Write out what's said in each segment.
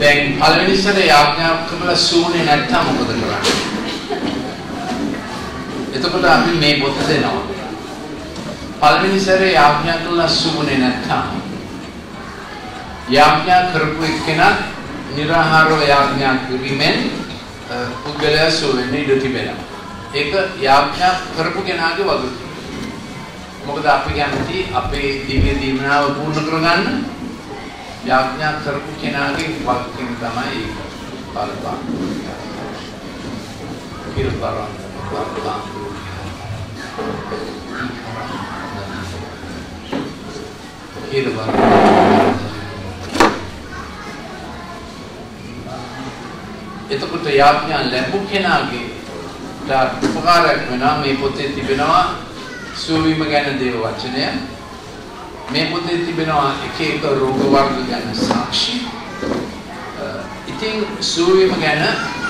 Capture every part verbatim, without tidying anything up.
දැන් පළවෙනි සැරේ යාඥා කරලා සූනේ නැත්තම් මොකද කරන්නේ? එතකොට අපි මේ පොත දෙනවා. පළවෙනි සැරේ යාඥා කරලා සූනේ නැත්තම් යාඥා කරපු එක්කෙනා නිරාහාරව යාඥා කිරීමෙන් පුද්ගලයා සූ වෙන්නේ ඉඳ තිබෙනවා. ඒක යාඥා කරපු කෙනාගේ වගකීම. මොකද අපි කැමති අපේ දිව්‍ය දීමනාව පූර්ණ කරගන්න යාඥා කරපු කෙනාගේ වගකීම තමයි ඒක. බලපං. කිරතරන් බලපං. කිරතරන්. එතකොට යාඥා ලැබු කෙනාගේ උපකාරයක් වෙනවා මේ පොතේ තිබෙනවා සූවීම ගැන දේව වචනය මේ පොතේ තිබෙනවා එක එක රෝග වර්ග ගැන සාක්ෂි ඉතින් සූවීම ගැන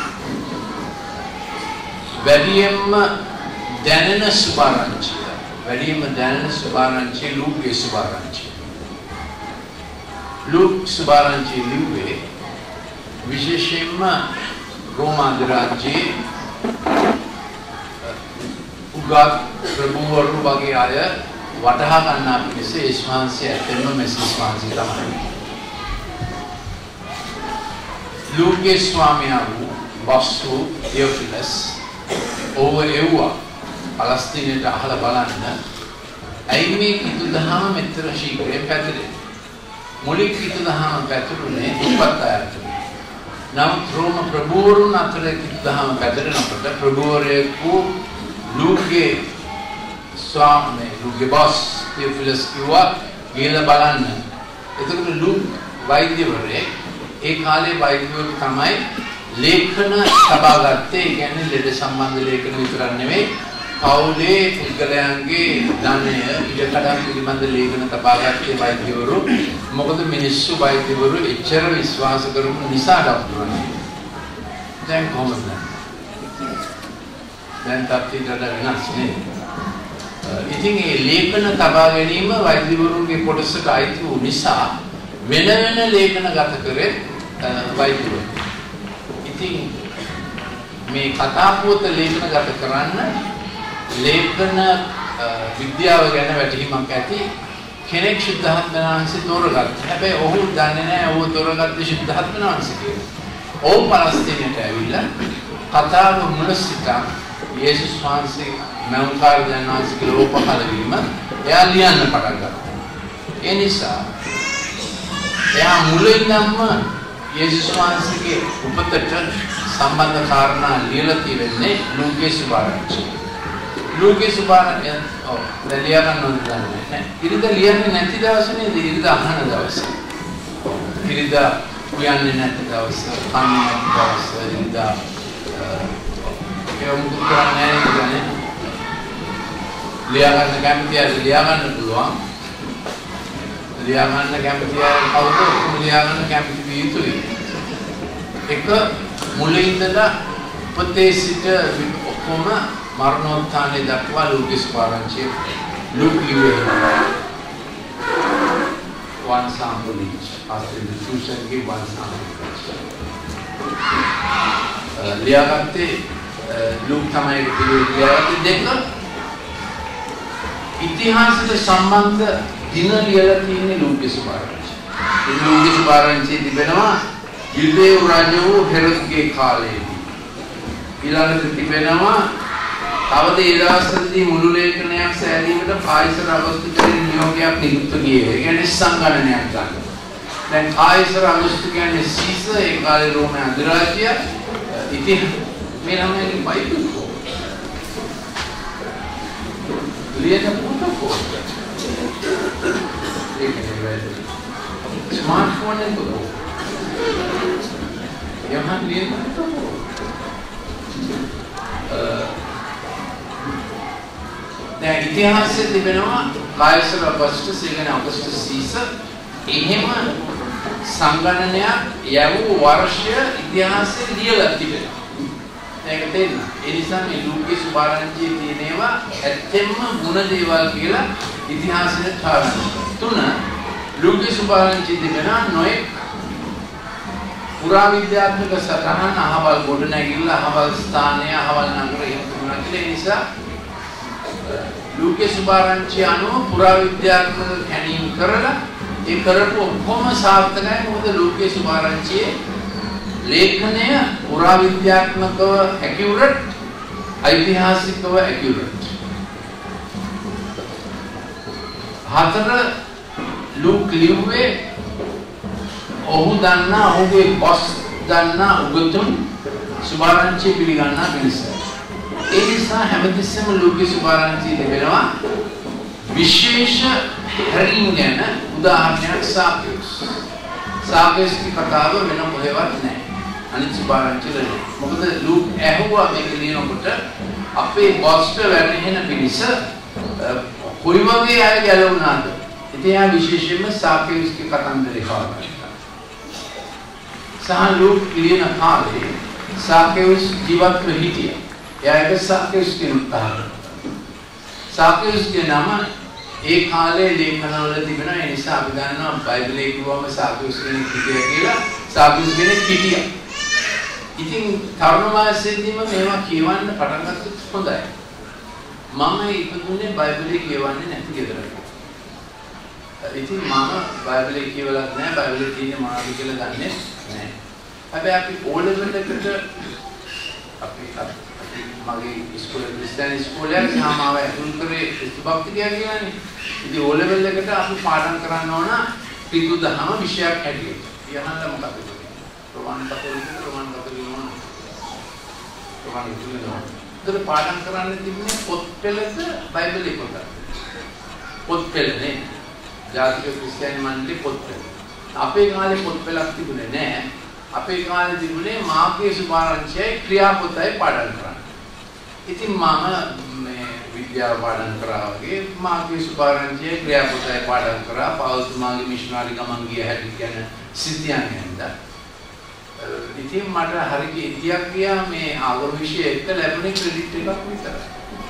වැඩියෙන්ම දැනෙන සුභාරංචිය වැඩියෙන්ම දැනෙන සුභාරංචිය ලූක්ගේ සුභාරංචිය ලූක් සුභාරංචිය ලිව්වේ විශේෂයෙන්ම රෝම අධිරාජ්‍යයේ උගත් ප්‍රභූවරු වගේ අය වටහා ගන්නා පිණිස ඊශ්වාංශය ඇත්තෙන්ම මෙසිස් වංශය තමයි. ලූක්ගේ ස්වාමියා වූ බස්සු තියොෆිලස් ඕව එව්වා පලස්තීනයට අහලා බලන්න ඇයි මේ කිතු දහම මෙතර ශීඝ්‍රයෙන් පැතිරෙන්නේ? මුලික කිතු දහම පැතිරුනේ උපත් අයට. නම් රෝම ප්‍රභූවරුන් අතර කිතු දහම පැතිරෙනකොට ප්‍රභූවරයෙකු ලූක්ගේ ස්වාමී ලූක්ගේ බොස් තියොෆිලස් කිව්වා ගිහලා බලන්න. එතකොට ලූක් වෛද්‍යවරයෙක් ඒ කාලේ වෛද්‍යවරු තමයි ලේඛන තබා ගත්තේ. ඒ කියන්නේ ලෙඩ සම්බන්ධ ලේඛන විතරක් නෙවෙයි පවුලේ පුද්ගලයන්ගේ ධනය ඉඩකඩම් පිළිබඳ ලේඛන තබා ගත්තේ වෛද්‍යවරු. මොකද මිනිස්සු වෛද්‍යවරු එච්චර විශ්වාස කරපු නිසා ඩොක්ටර්ලා. දැන් කොහොමද? දැන් තත්ත්වයට වෙනස් නේ. ඉතින් මේ ලේඛන තබා ගැනීම වෛද්‍යවරුන්ගේ කොටසට අයිති වූ නිසා වෙන වෙන ලේඛන ගත කරේ වෛද්‍යවරු. ඉතින් මේ කතා පොත ලේඛන ගත කරන්න ලේඛන විද්‍යාව ගැන වැටහීමක් ඇති කෙනෙක් ශුද්ධාත්ම වහන්සේ තෝරගත්තා. හැබැයි ඔහු දන්නේ නැහැ ඔහු තෝරගත්තේ ශුද්ධාත්ම වහන්සේ කියලා. ඔහු පලස්තීනයට ඇවිල්ලා කතාව මුල සිට යේසුස් වහන්සේ මෞකාර දන්වාසේ කියලා පහළ වීම එයා ලියන්න පටන් ගත්තා. ඒ නිසා එයා මුලින්ම යේසුස් වහන්සේගේ උපතට සම්බන්ධ කාරණා ලියලා තියෙන්නේ ලූක්ගේ සුභාරංචිය. ලූක්ගේ සුභාරංචිය ඔව් දැන් ලියා ගන්න ඕනේ නැහැ. ඉරිදා ලියන්නේ නැති දවසේ නේද? ඉරිදා අහන දවසේ. ඉරිදා කියන්නේ නැති දවසේ, කන්නේ නැති දවසේ ඉරිදා ඒක මුකුත් කරන්නේ නැහැ. ලියා ගන්න කැමති අය ලියා ගන්න පුළුවන්. ලියා ගන්න කැමති අය කවුද ලියා ගන්න කැමති විය යුතුයි. එක මුලින් ඉඳලා උපතේ සිට ඔක්කොම මරණෝත්ථානයේ දක්වා ලූක්ගේ ස්පාරංචිය ලූක් ලියුවේ. one sample each after the Susan gave one sample each. ලියා ගත්තේ ලූක් තමයි ලියාගත්තේ දෙක ඉතිහාසයට සම්බන්ධ දින ලියලා තියෙන්නේ ලූක්ගේ සුභාරංචිය. ඒ ලූක්ගේ සුභාරංචිය තිබෙනවා යුදේව රජ වූ හෙරොද්ගේ කාලයේදී. ඊළඟට තිබෙනවා තවද ඒ දවස්වලදී මුළු ලේඛනයක් සෑදීමට කායිසර් අගස්තුස්ගේ නියෝගයක් නිකුත් ගියේ. ඒ කියන්නේ සංගණනයක් ගන්න. දැන් කායිසර් අගස්තු කියන්නේ සීසර් ඒ කාලේ රෝම අධිරාජ්‍ය ඉතින් මේ ළමයාගේ බයිබල් කො ලියන පොතක ඒක නෙවෙයි ස්මාර්ට්ෆෝන් එකක යහන් ලියන දැන් ඉතිහාසයේ තිබෙනවා කායිසර් අගස්ටස් කියන අගස්ටස් සීසර් එහෙම සංගණනයක් යවූ වර්ෂය ඉතිහාසයේ ලියලා තිබෙනවා. ඒක තේන්න. ඒ නිසා මේ ලූක්ගේ සුභාරංචියේ තියෙනවා ඇත්තෙන්ම ಗುಣ දේවල් කියලා ඉතිහාසයේ තාරන. තුන ලූක්ගේ සුභාරංචියේ තිබෙනවා නොයෙක් පුරා විද්‍යාත්මක සටහන් අහවල් ගොඩනැගිල්ල අහවල් ස්ථානය අහවල් නගර එහෙම තුනක් කියලා. ඒ නිසා ලූකේ සුභාරංචි අනුව පුරා විද්‍යාත්මක කැණීම් කරලා ඒ කරපු ඔක්කොම සාර්ථකයි. මොකද ලූකේ සුභාරංචියේ ලේඛනය පුරා විද්‍යාත්මකව ඇකියුරට් ඓතිහාසිකව ඇකියුරට්. හතර ලූක් ලිව්වේ ඔහු දන්නා ඔහුගේ බොස් දන්නා උගතුන් සුභාරංචි පිළිගන්නා පිණිස. ඒ නිසා හැමතිස්සෙම ලූකේ සුභාරංචි දෙවෙනවා විශේෂ හැරීම් ගැන උදාහරණයක් සාකේස්. සාකේස්ගේ කතාව වෙන මොකෙවත් නැහැ. අනිත් සුභාරංචි වල. මොකද ලූක් ඇහුවා මේක ලියනකොට අපේ බොස්ට වැටහෙන පිණිස කොයි වගේ අය ගැලවුණාද? ඉතින් ආ විශේෂයෙන්ම සාකේස්ගේ කතන්දරේ හොයනවා. සහ ලූක් ලියන කාලේ සාකේස් ජීවත්ව හිටියා. එයාට සාකේස් කියන උත්තරය. සාකේස්ගේ නම ඒ කාලේ ලේඛනවල තිබෙනවා. ඒ නිසා අපි දන්නවා බයිබලයේ කිව්වම සාකේස් කෙනෙක් හිටියා කියලා. සාකේස් කෙනෙක් හිටියා. ඉතින් තරුණ වයසේදීම මේවා කියවන්න පටන් ගත්තොත් හොඳයි. මම ඉපදුනේ බයිබලයේ කියවන්නේ නැති ගෙදරක. ඉතින් මම බයිබලයේ කියවලත් නැහැ. බයිබලයේ තියෙන මොනවද කියලා දන්නේ නැහැ. හැබැයි අපි ඕලෙවල් එකට අපි මගේ ඉස්කෝලේ ක්‍රිස්තියානි ඉස්කෝලේ සාමාව ඇතුල් කරේ ක්‍රිස්තුභක්තිය කියලානේ. ඉතින් ඕලෙවල් එකට අපි පාඩම් කරන්න ඕන පිටු දහම විෂයක් හැටියට. යහන්න මොකද? ප්‍රමාණ කතෝලික ප්‍රමාණ කතෝලික නෝන. ප්‍රමාණ කතෝලික නෝන. ඒතර පාඩම් කරන්න තිබුණේ පොත් පෙළක බයිබලයේ පොත. පොත් පෙළනේ. ජාතික ක්‍රිස්තියානි මණ්ඩලයේ පොත් පෙළ. අපේ කාලේ පොත් පෙළක් තිබුණේ නැහැ. අපේ කාලේ තිබුණේ මාර්ගයේ සුභාරංචියයි ක්‍රියාපොතයි පාඩම් කරන්න. ඉතින් මම මේ විද්‍යාව පාඩම් කරා වගේ මාර්ගයේ සුභාරංචියයි ක්‍රියාපොතයි පාඩම් කරා. පෞල්තුමාගේ මිෂනරි ගමන් ගිය හැටි කියන සිද්ධියන් හින්දා. ඉතින් මට හරියට ඉතියක් ගියා මේ ආගම විෂය එක්ක ලැබුණේ ක්‍රෙඩිට් එකක් විතරයි.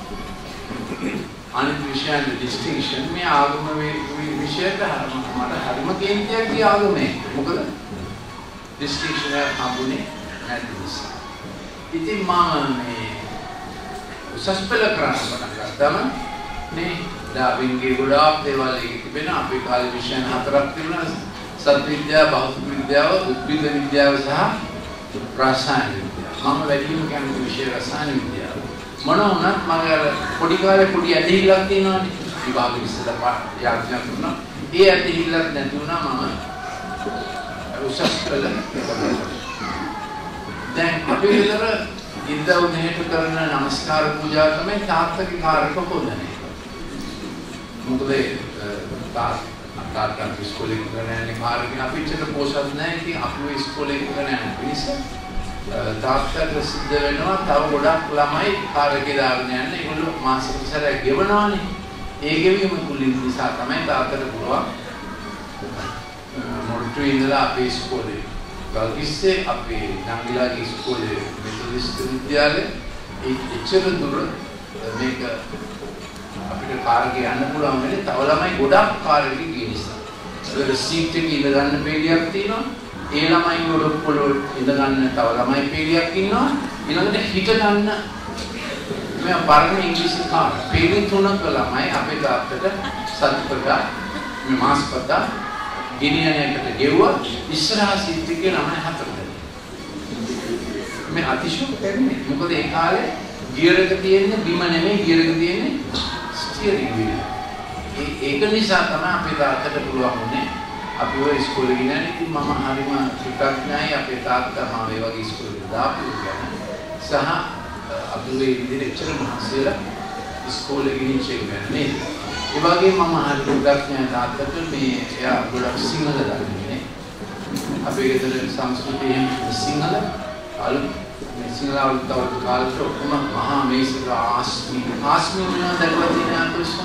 අනිත් විෂයන් ඩිස්ටින්ක්ෂන් මේ ආගම විෂයට මට හරිම කේන්තියක් ගිය ආගමේ. මොකද ඩිස්ටින්ක්ෂන් එක හම්බුනේ නැති නිසා. ඉතින් මම මේ උසස් පෙළ කරන්න පටන් ගත්තාම මේ ඩාවින්ගේ ගොඩාක් දේවල් එකේ තිබෙන අපේ කාලේ විෂයන් හතරක් තිබුණා. සත්ත්ව විද්‍යාව, භෞතික විද්‍යාව, උද්භිද විද්‍යාව සහ රසායන විද්‍යාව. මම වැඩිම කැමති විෂය රසායන විද්‍යාව. මොන වුණත් මම අර පොඩි කාලේ පොඩි ඇදහිල්ලක් තියෙනවානේ. විභාගෙ ඉස්සෙල්ලා පාඩම් යාඥා කරනවා. ඒ ඇදහිල්ලක් නැති වුණා මම උසස් පෙළ දැන් අපේ විතර ඉන්දා උදේට කරන නමස්කාර පූජා තමයි තාත්තගේ කාර්යක පොදන්නේ. මොකද තාත්තා තාත්තා ඉස්කෝලේ කරන්නේ කාර්යක අපිට පොසත් නැහැ. ඉතින් අපි ඉස්කෝලේ කරන්නේ නිසා තාත්තට සිද්ධ වෙනවා තව ගොඩක් ළමයි කාර්යකේ දාගෙන යන්න. ඒගොල්ලෝ මාසික සැරයක් ගෙවනවානේ. ඒ ගෙවීම කුලින් නිසා තමයි තාත්තට පුළුවන් මොට්ටු ඉඳලා අපේ ඉස්කෝලේ ගල්කිස්සේ අපේ නංගිලාගේ ඉස්කෝලේ මෙතොදිස්ත විද්‍යාලේ ඒ එච්චර දුර මේක අපිට කාර්යකේ යන්න පුළුවන් වෙන්නේ තව ළමයි ගොඩක් කාර්යකේ ගිය නිසා. ඒක සීට් එකේ ඉඳ ගන්න පේලියක් තියෙනවා. ඒ ළමයි වල පොළොල් ඉඳ ගන්න තව ළමයි පේලියක් ඉන්නවා. ඊළඟට හිට ගන්න මේ පරණ ඉංග්‍රීසි කාර්ය පේලි තුනක ළමයි අපේ තාත්තට සත්පතා මේ මාස්පතා ගෙනියන්නට ගෙවුවා. ඉස්සරහා සීට් එකේ ළමයි හතර දෙනෙක්. මේ අතිශෝක දෙන්නේ. මොකද ඒ කාලේ ගියර් එක තියෙන්නේ බිම නෙමෙයි ගියර් එක තියෙන්නේ ස්ටියරින් වීල්. ඒ ඒක නිසා තමයි අපේ තාත්තට පුළුවන් වුණේ අපි ඔය ඉස්කෝලේ ගිහින් ඉතින් මම හරිම කෘතඥයි අපේ තාත්තා මාව ඒ වගේ ඉස්කෝලේට දාපු ගැන සහ අපේ විදිහට එච්චර මහන්සියලා ඉස්කෝලේ ගිහින් චෙක් කරන්නේ. ඒ වගේ මම හරි කෘතඥයි තාත්තට මේ එයා ගොඩක් සිංහල දන්නේ. අපේ ගෙදර සංස්කෘතියෙන් සිංහල අලුත් මේ සිංහල අලුත් කාලේ ඔක්කොම මහා මේසක ආස්මි ආස්මි වුණා දැක්වලා තියෙන අතොස්ස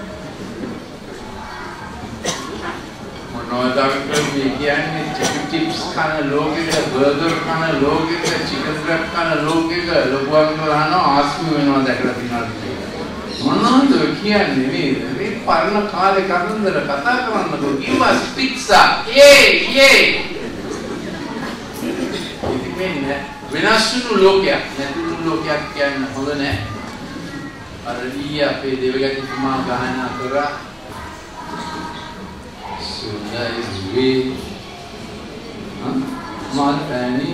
මොනවද මේ කියන්නේ චිකන් චිප්ස් කන ලෝකෙක බර්ගර් කන ලෝකෙක චිකන් රැප් කන ලෝකෙක ලොකුවක් කරනවා ආස්මි වෙනවා දැකලා තියෙනවා මොනවද කියන්නේ මේ මේ පරණ කාලේ කතන්දර කතා කරන්නකෝ කිව්වා පිට්සා ඒ ඒ වෙනස් වුණු ලෝකයක් නැතුණු ලෝකයක් කියන්න හොඳ නැහැ. අර ඊයේ අපේ දෙවියන් තුමා ගායනා කරා සුන්දරයි මාතනි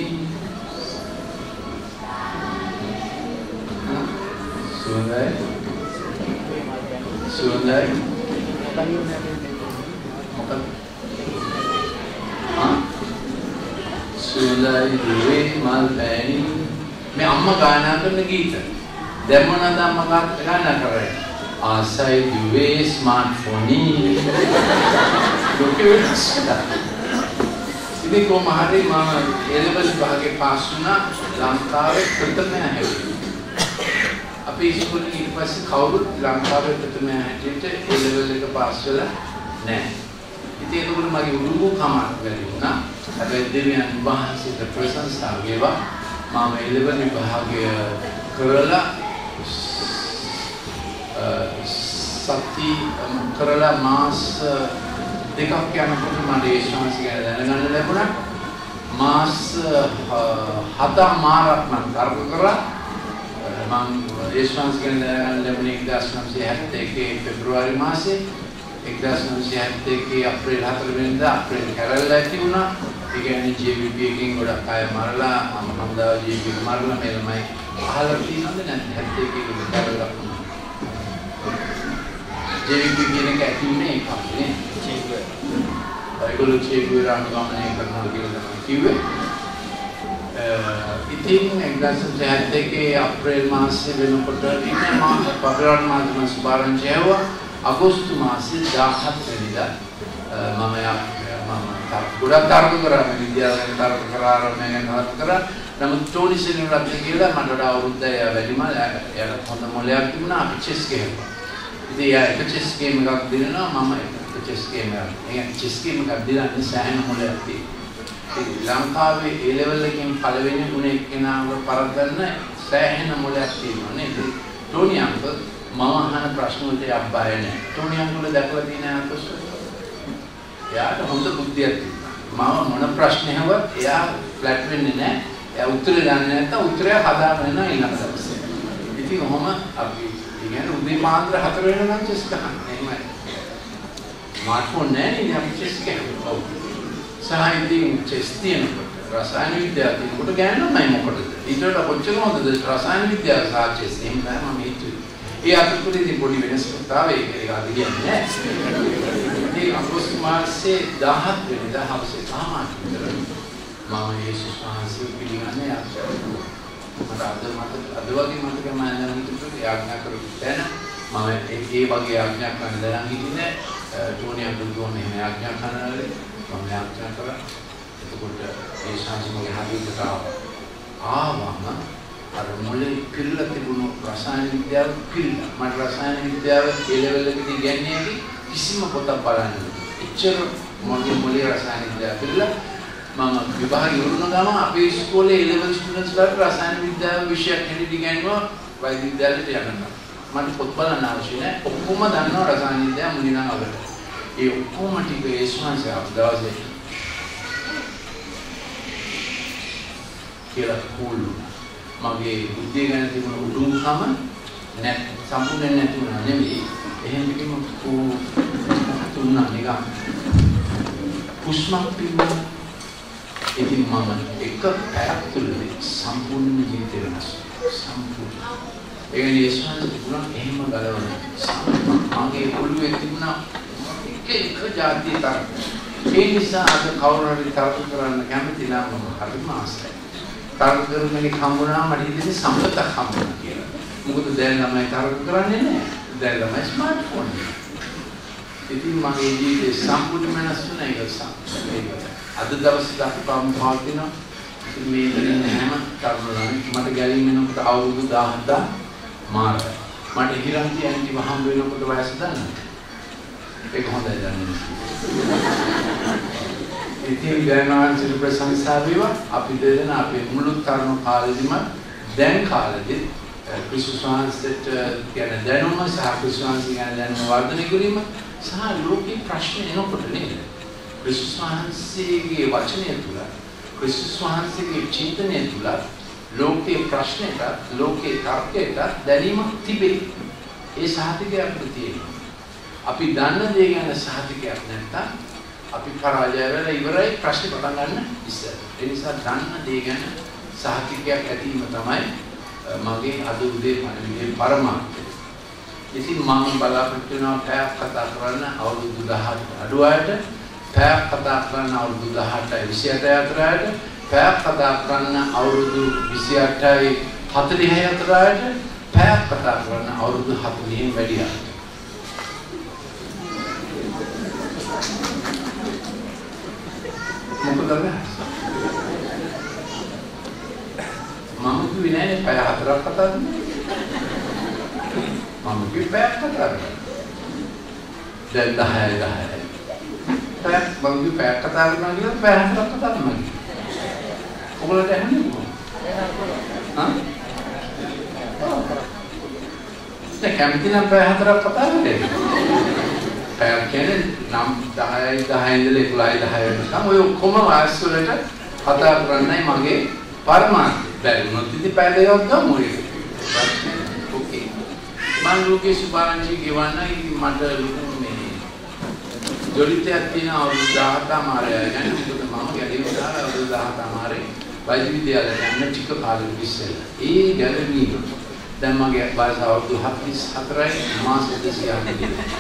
සුන්දරයි සුන්දරයි මොකද ආ සුන්දරයි දුවේ මාතනි මේ අම්මා ගායනා කරන ගීත දැන් මොනවාද අම්මා ගායනා කරන්නේ ආසයි දුවේ ස්මාර්ට්ෆෝනි ලෝකෙ වෙනස්කම් ඉතින් කොහොම හරි මම එලෙවල් භාගේ පාස් වුණා ලංකාවේ ප්‍රථම හැවිලා අපි ඉස්කෝලේ ඊට පස්සේ කවුරුත් ලංකාවේ ප්‍රථම හැටියට එලෙවල් එක පාස් වෙලා නැහැ. ඉතින් ඒක උඩ මගේ උරුමු කමක් වැඩි වුණා. හැබැයි දෙවියන් වහන්සේට ප්‍රශංසා වේවා මම එලෙවල් විභාගය කරලා සති කරලා මාස දෙකක් යනකොට මට ඒ ශාන්ති ගැන දැනගන්න ලැබුණා. මාස හතමාරක් මම තර්ක කරා. මම ඒ ශාන්ති ගැන දැනගන්න ලැබුණේ එක්දාස් නවසිය හැත්තෑ එකේ පෙබරවාරි මාසේ. එක්දාස් නවසිය හැත්තෑ එකේ අප්‍රේල් හතර වෙනිදා අප්‍රේල් කැරල් ඇති වුණා. ඒ කියන්නේ ජේ වී පී එකකින් ගොඩක් අය මරලා මම හම්දාව ජේ වී පී මරලා මේ ළමයි අහලා තියෙනවද නැත්නම් හැත්තෑ එකේ කැරල් ලක්ුණා. ජේ වී පී කියන එක ඇති වුණේ ඒකක් නේ. ඒගොල්ලෝ චේගුවර අනුගමනය කරනවා කියලා තමයි කිව්වේ. ඉතින් එක්දාස් නවසිය හැත්තෑ එකේ අප්‍රේල් මාසයේ වෙනකොට ඉන්නේ මම පෙබරවාරි මාසයේ සුභාරංචි ආවා. අගෝස්තු මාසයේ දාහත් වෙනිදා මම මම ගොඩක් තර්ක කරා මේ විද්‍යාවෙන් තර්ක කරා මම ගැන තර්ක කරා. නමුත් ටෝනි සෙනෙවිරත්න කියලා මට වඩා අවුරුද්දයි වැඩිම එයාට හොඳ මොලයක් තිබුණා. අපි චෙස් ගේනවා. ඉතින් එයා චෙස් ගේම් එකක් දිනනවා මම චෙස් ගේම් එක. ඒ චෙස් ගේම් එකක් දිනන්නේ සෑහෙන මොලයක් තියෙනවා. ලංකාවේ ඒ ලෙවල් එකෙන් පළවෙනි ගුණේ කෙනාව පරද්දන්න සෑහෙන මොලයක් තියෙනවා නේද? ටෝනි අංකල් මම අහන ප්‍රශ්න වලට අබ්බාය නැහැ. ටෝනි අංකල් දැකලා තියෙන අංකල් එයාට හොඳ බුද්ධියක් තියෙනවා. මම මොන ප්‍රශ්න ඇහුවත් එයා ෆ්ලැට් වෙන්නේ නැහැ. එයා උත්තර දන්නේ නැත්නම් උත්තරය හදාගෙන යනවා ඊළඟ දවසේ. ඉතින් කොහොම අපි කියන්නේ උදේ පාන්දර හතර වෙනකම් චෙස් ගහන්නේ. එහෙමයි. ස්මාර්ට්ෆෝන් නැහැ නේ අපි චෙස් ගහනවා. සාහිත්‍යයෙන් චෙස් තියෙනකොට රසායන විද්‍යාව තියෙනකොට ගෑනුමයි මොකටද? ඊට වඩා කොච්චර හොඳද රසායන විද්‍යාව සහ චෙස් එහෙම තමයි මම හිතුවේ. ඒ අතරතුරදී පොඩි වෙනස්කමක් ආවේ ඒක අද කියන්නේ නැහැ. ඉතින් අගෝස්තු මාසයේ දාහත් වෙනිදා හවසේ සාමාන්‍ය විතර මම යේසුස් වහන්සේ පිළිගන්නේ ආචාර්ය. මට අද මට අද වගේ මතක මම දැන් හිතුවේ යාඥා කරපු තැන මම ඒ වගේ යාඥා කරන්න දැන් හිටින්නේ ටෝනි අඳුරෝම එහෙම යාඥා කරනවාලේ මම යාඥා කරා. එතකොට ඒ ශාස්ත්‍රයේ හදිසියට ආවම අර මොලේ පිළිලා තිබුණු රසායන විද්‍යාව පිළිලා මට රසායන විද්‍යාව ඒ ලෙවල් එකේදී ගන්නේ කිසිම පොතක් බලන්නේ එච්චර මොලේ මොලේ රසායන විද්‍යාව පිළිලා මම විභාගය වුණ ගම අපේ ඉස්කෝලේ ඒ ලෙවල් ස්ටුඩන්ට්ස් වලට රසායන විද්‍යාව විෂයක් හැටියට ඉගෙනුවා වෛද්‍ය විද්‍යාලයට යනවා මට පොත් බලන්න අවශ්‍ය නැහැ ඔක්කොම දන්නවා රසායන විද්‍යාව මුලින්ම අවබෝධ ඒ ඔක්කොම ටික ඒ ශාස්ත්‍රය අවබෝධය කියලා කෝලු මගේ බුද්ධිය ගැන තිබුණු උඩුම්කම නැත් සම්පූර්ණ නැති වුණා නෙමෙයි එහෙම පිටිම තුන්නා නිකන් පුස්මක් පිළිබඳ ඉතින් මම එක පැයක් තුළදී සම්පූර්ණ ජීවිතය වෙනස් සම්පූර්ණ ඒ කියන්නේ ස්වාමීන් වහන්සේ එහෙම ගලවන මගේ ඔළුවේ තිබුණා එක එක જાතිය තරම් ඒ නිසා අද කවුරු හරි තර්ක කරන්න කැමති නම් මම හරිම ආසයි තර්ක කරන්නේ හම්බුනා මට හිතෙන්නේ සම්පතක් හම්බුනා කියලා. මොකද දැන් ළමයි තර්ක කරන්නේ නැහැ. දැන් ළමයි ස්මාර්ට්ෆෝන් එක. ඉතින් මගේ ජීවිතේ සම්පූර්ණ වෙනස් වුණා ඒක සම්පූර්ණ. අද දවසේ අපි පවතිනවා. මේ දෙන්නේ හැම තරුණයන් මට ගැලීම් වෙනකොට අවුරුදු දහහක් මාරයි. මට හිරන්ති ඇන්ටි වහම් වෙනකොට වයස දන්නවද? ඒක හොඳයි දන්නේ. ඉතින් ගණනාන්තර ප්‍රශංසා වේවා අපි දෙදෙන අපේ මුළු තරුණ කාලෙදිම දැන් කාලෙදි ක්‍රිස්තුස් වහන්සේට කියන දැනුම සහ ක්‍රිස්තුස් වහන්සේ ගැන දැනුම වර්ධනය කිරීම සහ ලෝකේ ප්‍රශ්න එනකොට නේද ක්‍රිස්තුස් වහන්සේගේ වචනය තුල ක්‍රිස්තුස් වහන්සේගේ චින්තනය තුල ලෝකයේ ප්‍රශ්නෙට ලෝකයේ තර්කයට දැනීමක් තිබේ. ඒ සාහිතිකය අපිට තියෙනවා. අපි දන්න දේ ගැන සාහිතිකයක් නැත්නම් අපි පරාජය වෙලා ඉවරයි ප්‍රශ්නේ පටන් ගන්න ඉස්සර. ඒ නිසා දන්න දේ ගැන සාහිතිකයක් ඇතිවීම තමයි මගේ අද උදේ පණිවිඩයේ පරමාර්ථය. ඉතින් මම බලාපොරොත්තු වෙනවා පැයක් කතා කරන්න අවුරුදු දහඅට අඩු අයට, පැයක් කතා කරන්න අවුරුදු දහඅටයි විසිඅටයි අතර අයට, පැයක් කතා කරන්න අවුරුදු විසිඅටයි හතළිහයි අතර අයට, පැයක් කතා කරන්න අවුරුදු හතළිහෙන් වැඩි අයට. මොකද මම කිව්වේ නෑනේ පැය හතරක් කතා කරන්න. මම කිව්වේ පැයක් කතා කරන්න. දැන් දහයයි දහයයි. පැයක් මම කිව්වේ පැයක් කතා කරනවා කියලා පැය හතරක් කතා කරනවා. ඔයගොල්ලන්ට ඇහුනේ මොකක්ද? හා? දැන් කැමති නම් පැය හතරක් කතා කරන්නේ. පැයක් කියන්නේ නම් දහයයි දහයයි ඉඳලා එකොළහයි දහයයි වෙනකම් ඔය ඔක්කොම වාස් වලට කතා කරන්නයි මගේ පරමාර්ථය. බැරි වුණොත් ඉතින් පැය දෙකක් ගමු ඒක. ඕකේ. මම ලෝකේ සුභාරංචි ගෙවන්නයි මට ලොකු මේ ජොලිතයක් තියෙන අවුරුදු දහහක් මාරය ගැන මොකද මම ගැලේ උදාහරණ අවුරුදු දහහක් මාරේ වෛද්‍ය විද්‍යාලයට යන්න ටික කාලෙක ඉස්සෙල්ලා. ඒ ගැලවීම දැන් මගේ වයස අවුරුදු හතළිස් හතරයි මාස දෙකක්.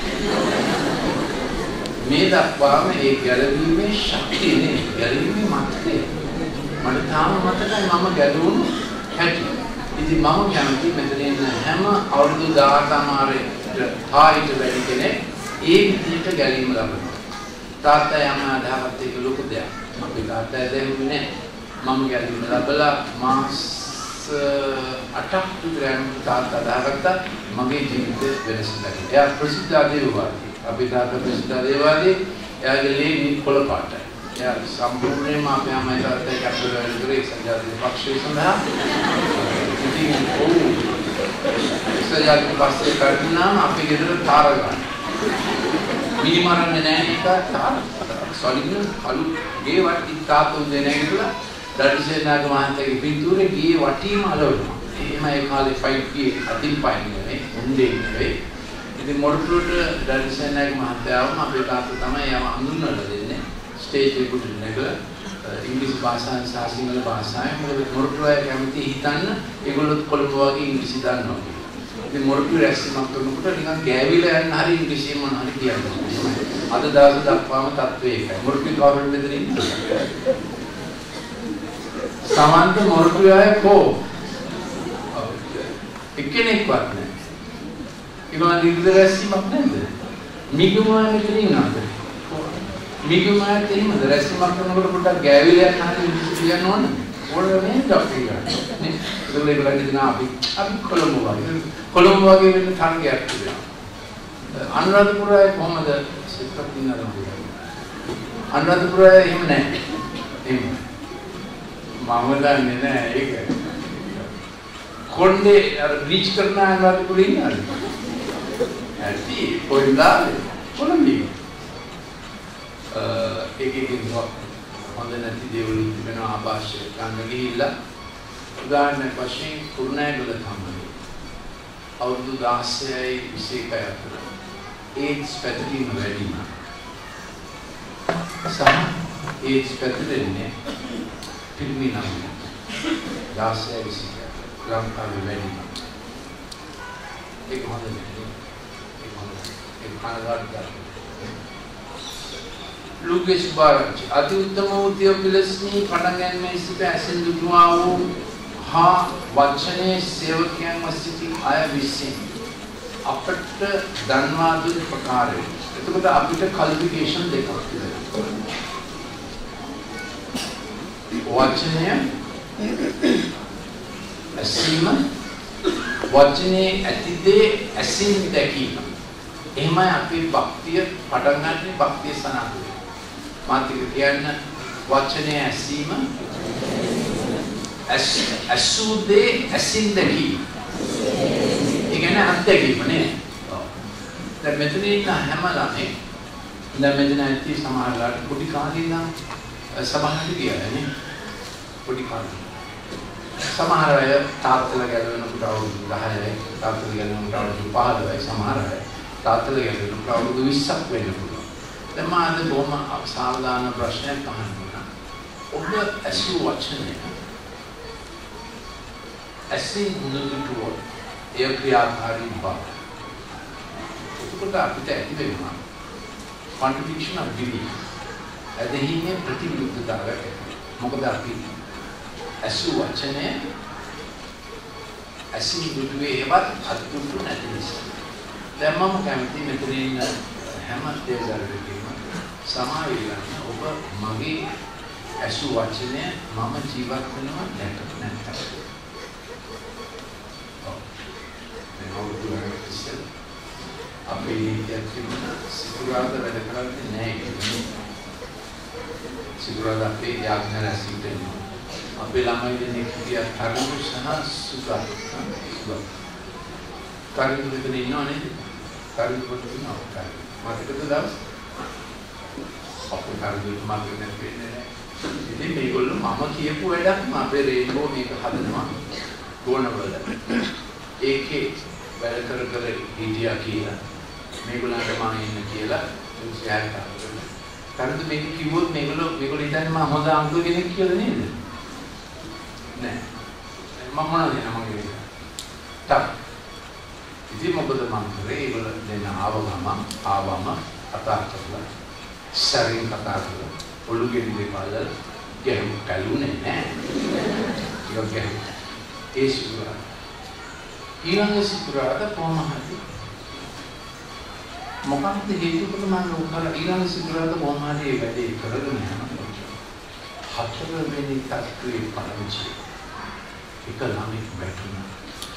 මේ දක්වාම ඒ ගැලවීමේ ශක්තිය නේ ගැලවීමේ මතකය. මට තාම මතකයි මම ගැලවුණු හැටි. ඉතින් මම කැමති මෙතන ඉන්න හැම අවුරුදු දහහක් මාරේ හායිට වැඩි කෙනෙක් ඒ විදිහට ගැලීම ලබනවා. තාත්තා යම අදහවත් එක ලොකු දෙයක්. අපේ තාත්තා දැනුනේ නැහැ. මම ගැලීම ලැබලා මාස අටක් විතර තාත්තා දාගත්තා මගේ ජීවිතේ වෙනස් වෙලා. එයා ප්‍රසිද්ධ දේවවාදී. අපේ තාත්තා ප්‍රසිද්ධ දේවවාදී. එයාගේ ලේ නිකොල පාටයි. එයා සම්පූර්ණයෙන්ම අපේ අම්මයි තාත්තයි කැප්ටල් වෙලා ඉතිරේ සංජාතක පක්ෂයේ සඳහා. ඉතින් ඔව්. සංජාතක පක්ෂයේ කර්ණාම අපේ ගෙදර තාර ගන්න. මිනිමරන්නේ නැහැ ඒක තාර. සොලින් කලු ගේ වටි තාතු දෙන්නේ කියලා දර්ශනාග මහන්තගේ පිටුරේ ගියේ වටීම අලවනවා. එහෙම ඒ කාලේ ෆයිට් ගියේ අතින් පයින් නෙවෙයි උන්දේ නෙවෙයි. ඉතින් මොඩටුවට දර්ශනාග මහන්තයාවම අපේ තාත්තා තමයි යම අඳුන්වලා දෙන්නේ. ස්ටේජ් එකට නැගලා ඉංග්‍රීසි භාෂාවෙන් සහ සිංහල භාෂාවෙන් මොකද මොඩටුවයි කැමති හිතන්න ඒගොල්ලොත් කොළඹ වගේ ඉංග්‍රීසි දන්නවා. ඉතින් මොඩටුව රැස්වීමක් කරනකොට නිකන් ගෑවිලා යන හරි ඉංග්‍රීසියෙන් මොන හරි කියනවා. අද දවස් දක්වාම තත්ත්වය ඒකයි. මොඩටුව කවුරුද මෙතන ඉන්නේ? සමන්ත මොරටුවේ කෝ එක්කෙනෙක්වත් නැහැ. ඒගොල්ලන් ඉංග්‍රීසි රැස්වීමක් නැද්ද? මිගුමා මෙතන ඉන්නවද? මිගුමාට එහෙමද රැස්වීමක් කරනකොට පොඩ්ඩක් ගෑවිලා යන හරි ඉංග්‍රීසි කියන්න ඕන. ඕනේ නේ ඩොක්ටර් ගන්න. නේ ඒගොල්ලෝ ඒගොල්ලන් දිනා අපි අපි කොළඹ වගේ කොළඹ වගේ වෙන තරගයක් තිබෙනවා. අනුරාධපුරයේ කොහමද සිතක් දිනනවා? අනුරාධපුරයේ එහෙම නැහැ. එහෙම මම දන්නේ නැහැ ඒක. කොණ්ඩේ අර බ්‍රීච් කරන අනුරාධපුරේ ඉන්නවද? ඇටි පොයිලාලේ කොළඹේ. අ ඒකකින් හොඳ නැති දේවල් තිබෙන ආభాෂය ගන්න ගිහිල්ලා උදාහරණයක් වශයෙන් කුරුණෑගල තමයි අවුරුදු දහසයි විසිඑකයි අතර ඒඩ්ස් පැතිරීම වැඩි වුණා. සහ ඒඩ්ස් පැතිරෙන්නේ පිරිමි නම් දහසයි විසිඑකයි ලංකාවේ වැඩි වුණා. ඒක හොඳ නෑ. ඒක හොඳ ඒක කනගාටුයි. ලුකේස් බාරච් අති උත්තම උද්‍ය පිලස්නි පටන් ගැනීම සිට ඇසෙන් දුටුවා වූ හා වචනේ සේවකයන් වසිති අය විසින් අපට දන්වා දුන් ප්‍රකාරය. එතකොට අපිට ක්වොලිෆිකේෂන් දෙකක් තිබෙනවා. වචනය ඇසීම වචනේ ඇතිදේ ඇසින් දැකීම. එහෙමයි අපේ භක්තිය පටන් ගන්න භක්තිය සනාථ වෙනවා. මාතික කියන්න වචනේ ඇසීම ඇසුදේ ඇසින් දැකීම. ඒ කියන්නේ අත්දැකීම නේ. දැන් මෙතන ඉන්න හැම ළමයි දැන් මෙතන ඇති සමහරලාට පොඩි කාලේ ඉඳන් සභාවට ගියා නේ. පොඩි කාලේ සමහර අය තාත්තලා ගැලවෙනකොට අවුරුදු දහයයි තාත්තලා ගැලවෙනකොට අවුරුදු පහළොවයි සමහර අය තාත්තලා ගැලවෙනකොට අවුරුදු විස්සක් වෙන්න පුළුවන්. දැන් මම අද බොහොම සාමාන්‍ය ප්‍රශ්නයක් අහනවා. ඔබ ඇසු වචනය ඇසින් නුදුටුවොත් එය ක්‍රියාකාරී බව. එතකොට අපිට ඇති වෙනවා contradiction of belief. ඇදහිීමේ ප්‍රතිවිරුද්ධතාවයක්. මොකද අපි ඇසු වචනය ඇසින් නුදුටුවේ ඒවත් අදුටු නැති නිසා. දැන් මම කැමති මෙතන ඉන්න හැම දෙයකටම සමාවෙන්න ඔබ මගේ ඇසු වචනය මම ජීවත් වෙනවා දැක්ක නැත්නම්. අපේ යක්තිමන සිකුරාදා වැඩ කරන්නේ නැහැ. සිකුරාදා අපේ යාඥා රැසිටෙන අපේ ළමයි දෙනෙක් කියා කරුණු සහ සුගත සුගත කරුණු දෙකේ ඉන්නව නේද? කරුණු කොට ඉන්නවා. මතකද දවස් අපේ කරුණු මාකේ නැන්නේ නැහැ. ඉතින් මේගොල්ලෝ මම කියපු වැඩක් අපේ රේන්බෝ මේක හදනවා ගෝනවල. ඒකේ වැඩ කර කර හිටියා කියලා මේගොල්ලන්ට මම ඉන්න කියලා උත්සාහ කරනවා. කරුණු මේක කිව්වොත් මේගොල්ලෝ මේගොල්ලෝ හිතන්නේ මම හොඳ අංකල් කෙනෙක් කියලා නේද? නෑ. මම මොනවද නමගේ තා. ඉතින් මොකද මම කරේ ඒගොල්ලෝ දෙන්න ආව ගම ආවම කතා කරලා සරින් කතා කරලා ඔළුව ගෙඩියේ පාදල් ගැහුම් කලුනේ නෑ. ඒක ගැහුම්. ඒ සිකුරා. ඊළඟ සිකුරාට කොහොම හරි මොකක්ද හේතුව මම උකලා ඊළඟ සිකුරාට කොහොම හරි ඒ වැඩේ කරගෙන යනවා. හතරවෙනි තත්ත්වයේ පරමචි එක ළමෙක් බැටුණා.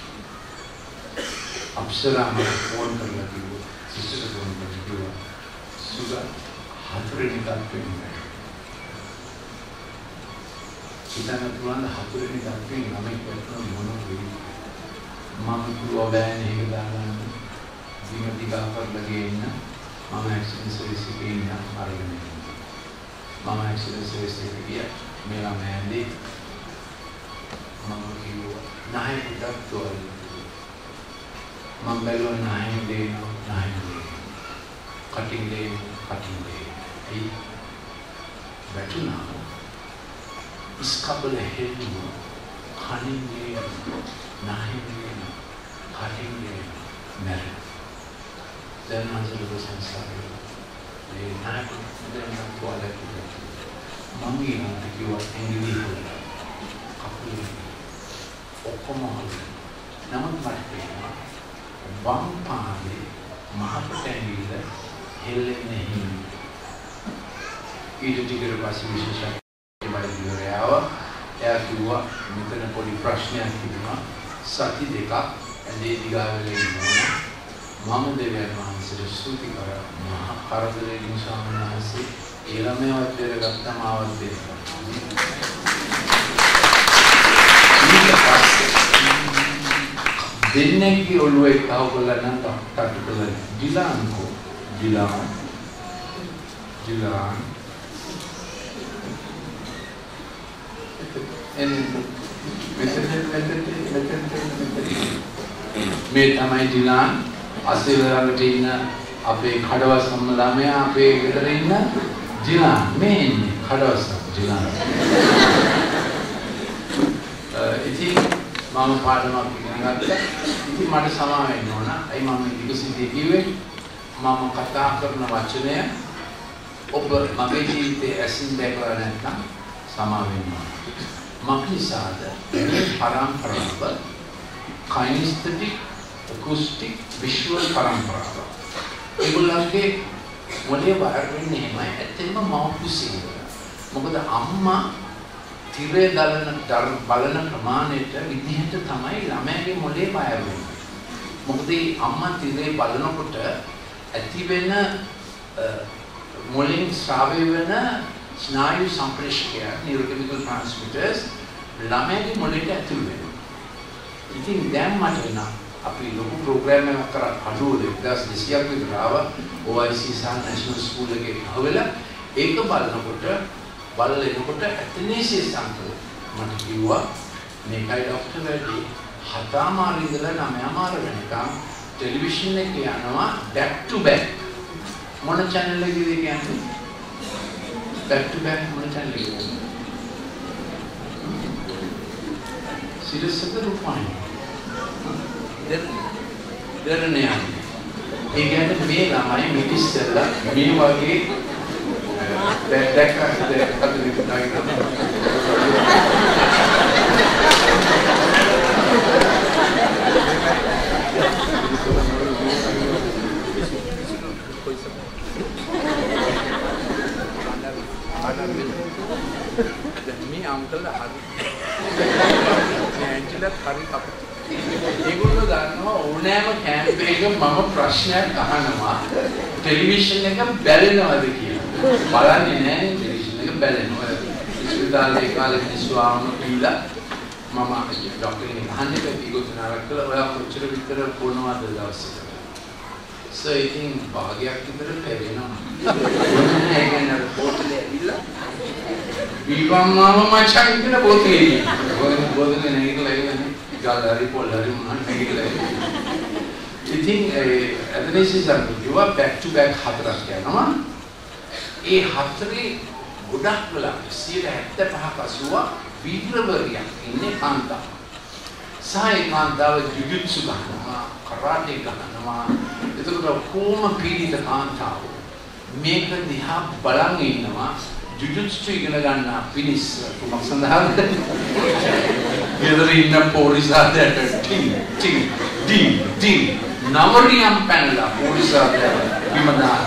අප්සරාම ෆෝන් කරලා කිව්වා සිස්ටර් ෆෝන් කරලා කිව්වා සුගා හතරවෙනි තත්ත්වෙන් ඉතින් පුළුවන් හතරවෙනි තත්ත්වෙන් ළමෙක් බැටුණා මොනවා වෙන්නේ. මම කිව්වා බෑනේ ඒක දාගන්න. දින දිගා කරලා ගේන්න මම ඇක්සිඩන්ට් සර්විස් එකේ ඉන්න අරගෙන මම ඇක්සිඩන්ට් සර්විස් එකේ ගියා. මේ ළමයාගේ මම කිව්වා නැහැ පුතක් තෝරන්න. මම බැලුවා නැහැ දෙනවා නැහැ දෙනවා. කටින් දෙනවා කටින් දෙනවා. ඒ වැටුණා. ඉස්කබල හෙල්ලුවා. කනින් දෙනවා නැහැ දෙනවා. කටින් දෙනවා මැරෙනවා. දැන් මම සංසාරේ ඒ නැහැ දෙනවා තෝරලා මම ඊළඟට කිව්වා ඇඟිලි හොල්ලා කකුල ඔක්කොම හොල්ලා නමුත් මට තේරුණා වම් පාදේ මහපට ඇඟිල්ල හෙල්ලෙන්නේ නැහැ. ඊට ටිකකට පස්සේ විශේෂයෙන් වෛද්‍යවරයා ආවා. එයා කිව්වා මෙතන පොඩි ප්‍රශ්නයක් තිබුණා. සති දෙකක් ඇඳේ දිගාවෙලා ඉන්නවා. මම දෙවියන් වහන්සේට ස්තුති කරා. මහා කරදරේ නිසා මනසේ ඊළමවත් දෙරගත්තම ආවත් දෙනවා. දෙන්නේගේ ඔළුවේ කවුරුලා නම් තාටු කළා. දිලාන්කෝ දිලාන් දිලාන් එන් මේ තමයි දිලාන් අසෙවරකට ඉන්න අපේ කඩවසම් ළමයා අපේ ගෙදර ඉන්න දිලාන් මේ ඉන්නේ කඩවසම් දිලාන්. ඉතින් මම පාඩමක් ඉගෙන ගත්තා. ඉතින් මට සමා වෙන්න ඕන. අයි මම ඉංග්‍රීසියෙන් කිව්වේ මම කතා කරන වචනය ඔබ මගේ ජීවිතයේ ඇසින් දැකලා නැත්නම් සමා වෙන්න ඕන. මක්නිසාද මේ පරම්පරාව කයිනිස්තටික් acoustic visual පරම්පරාව. ඒගොල්ලන්ගේ මොලේ වයර් වෙන්නේ එහෙමයි. ඇත්තටම මවුකුසේ. මොකද අම්මා තිරේ දලන බලන ප්‍රමාණයට විදිහට තමයි ළමයාගේ මොලේ වයර් වෙන්නේ. මොකද අම්මා තිරේ බලනකොට ඇති වෙන මොලෙන් ශ්‍රාවය වෙන ස්නායු සම්ප්‍රේෂකය neurochemical transmitters ළමයාගේ මොලේට ඇතුල් වෙනවා. ඉතින් දැන් මට වෙන අපි ලොකු ප්‍රෝග්‍රෑම් එකක් කරා අඩුව දෙකදාස් දෙසියක් විතර ආවා O I C සහ නැෂනල් ස්කූල් එකේ හවලා ඒක බලනකොට බලලා එනකොට ඇතනේසියස් අංකල් මට කිව්වා මේකයි ડોක්ටර් වැඩි හතමාර ඉඳලා නවමාර වෙනකම් ටෙලිවිෂන් එකේ යනවා back to back මොන channel එකේද කියන්නේ back to back මොන channel එකේද සිරසක රූපයි දෙරණ යන්නේ ඒ කියන්නේ මේ ළමයි මිටිස්සලා මේ වගේ දැක් දැක් අද විතරයි මේ අංකල් හරි ඇන්ටිලා හරි අපිට ඒගොල්ලෝ ගන්නවා ඕනෑම කැම්ප් එකක මම ප්‍රශ්නයක් අහනවා ටෙලිවිෂන් එක බැලෙනවද කියලා බලන්නේ නැහැ ටෙලිවිෂන් එක බැලෙනවා ඉස්පිරිතාලේ කාලේ මිනිස්සු ආවම කියලා මම ડોක්ටර් කෙනෙක් අහන්නේ ඒගොල්ලෝ නාරකල ඔයා කොච්චර විතර පොනවද දවසකට So I think භාගයක් විතර පෙරෙනවා. ඒක නේද පොතේ ඇවිල්ලා. විවම්මම මචං කියන පොතේ. ඔය පොතේ නේකලා ඉන්නේ. ගාලාරි පොල්ලාරි මොනවා නේකලා. ඉතින් ඒ අදනේසිසන් යුව back to back හතරක් යනවා. ඒ හතරේ ගොඩක් වෙලා සියයට හැත්තෑ පහ අසූව වීරවරියක් ඉන්නේ කාන්තාව. සායි කාන්තාව ජුජුත්සු ගන්නවා, කරාටේ ගන්නවා. එතකොට කොහොම පීඩිත කාන්තාව මේක දිහා බලන් ඉන්නවා ජුජුත්සු ඉගෙන ගන්න පිනිස් කොහොමද සඳහන් ගෙදර ඉන්න පොලිසාදට ටින් ටින් ඩින් ඩින් නවරියම් පැනලා පොලිසාදට විමදා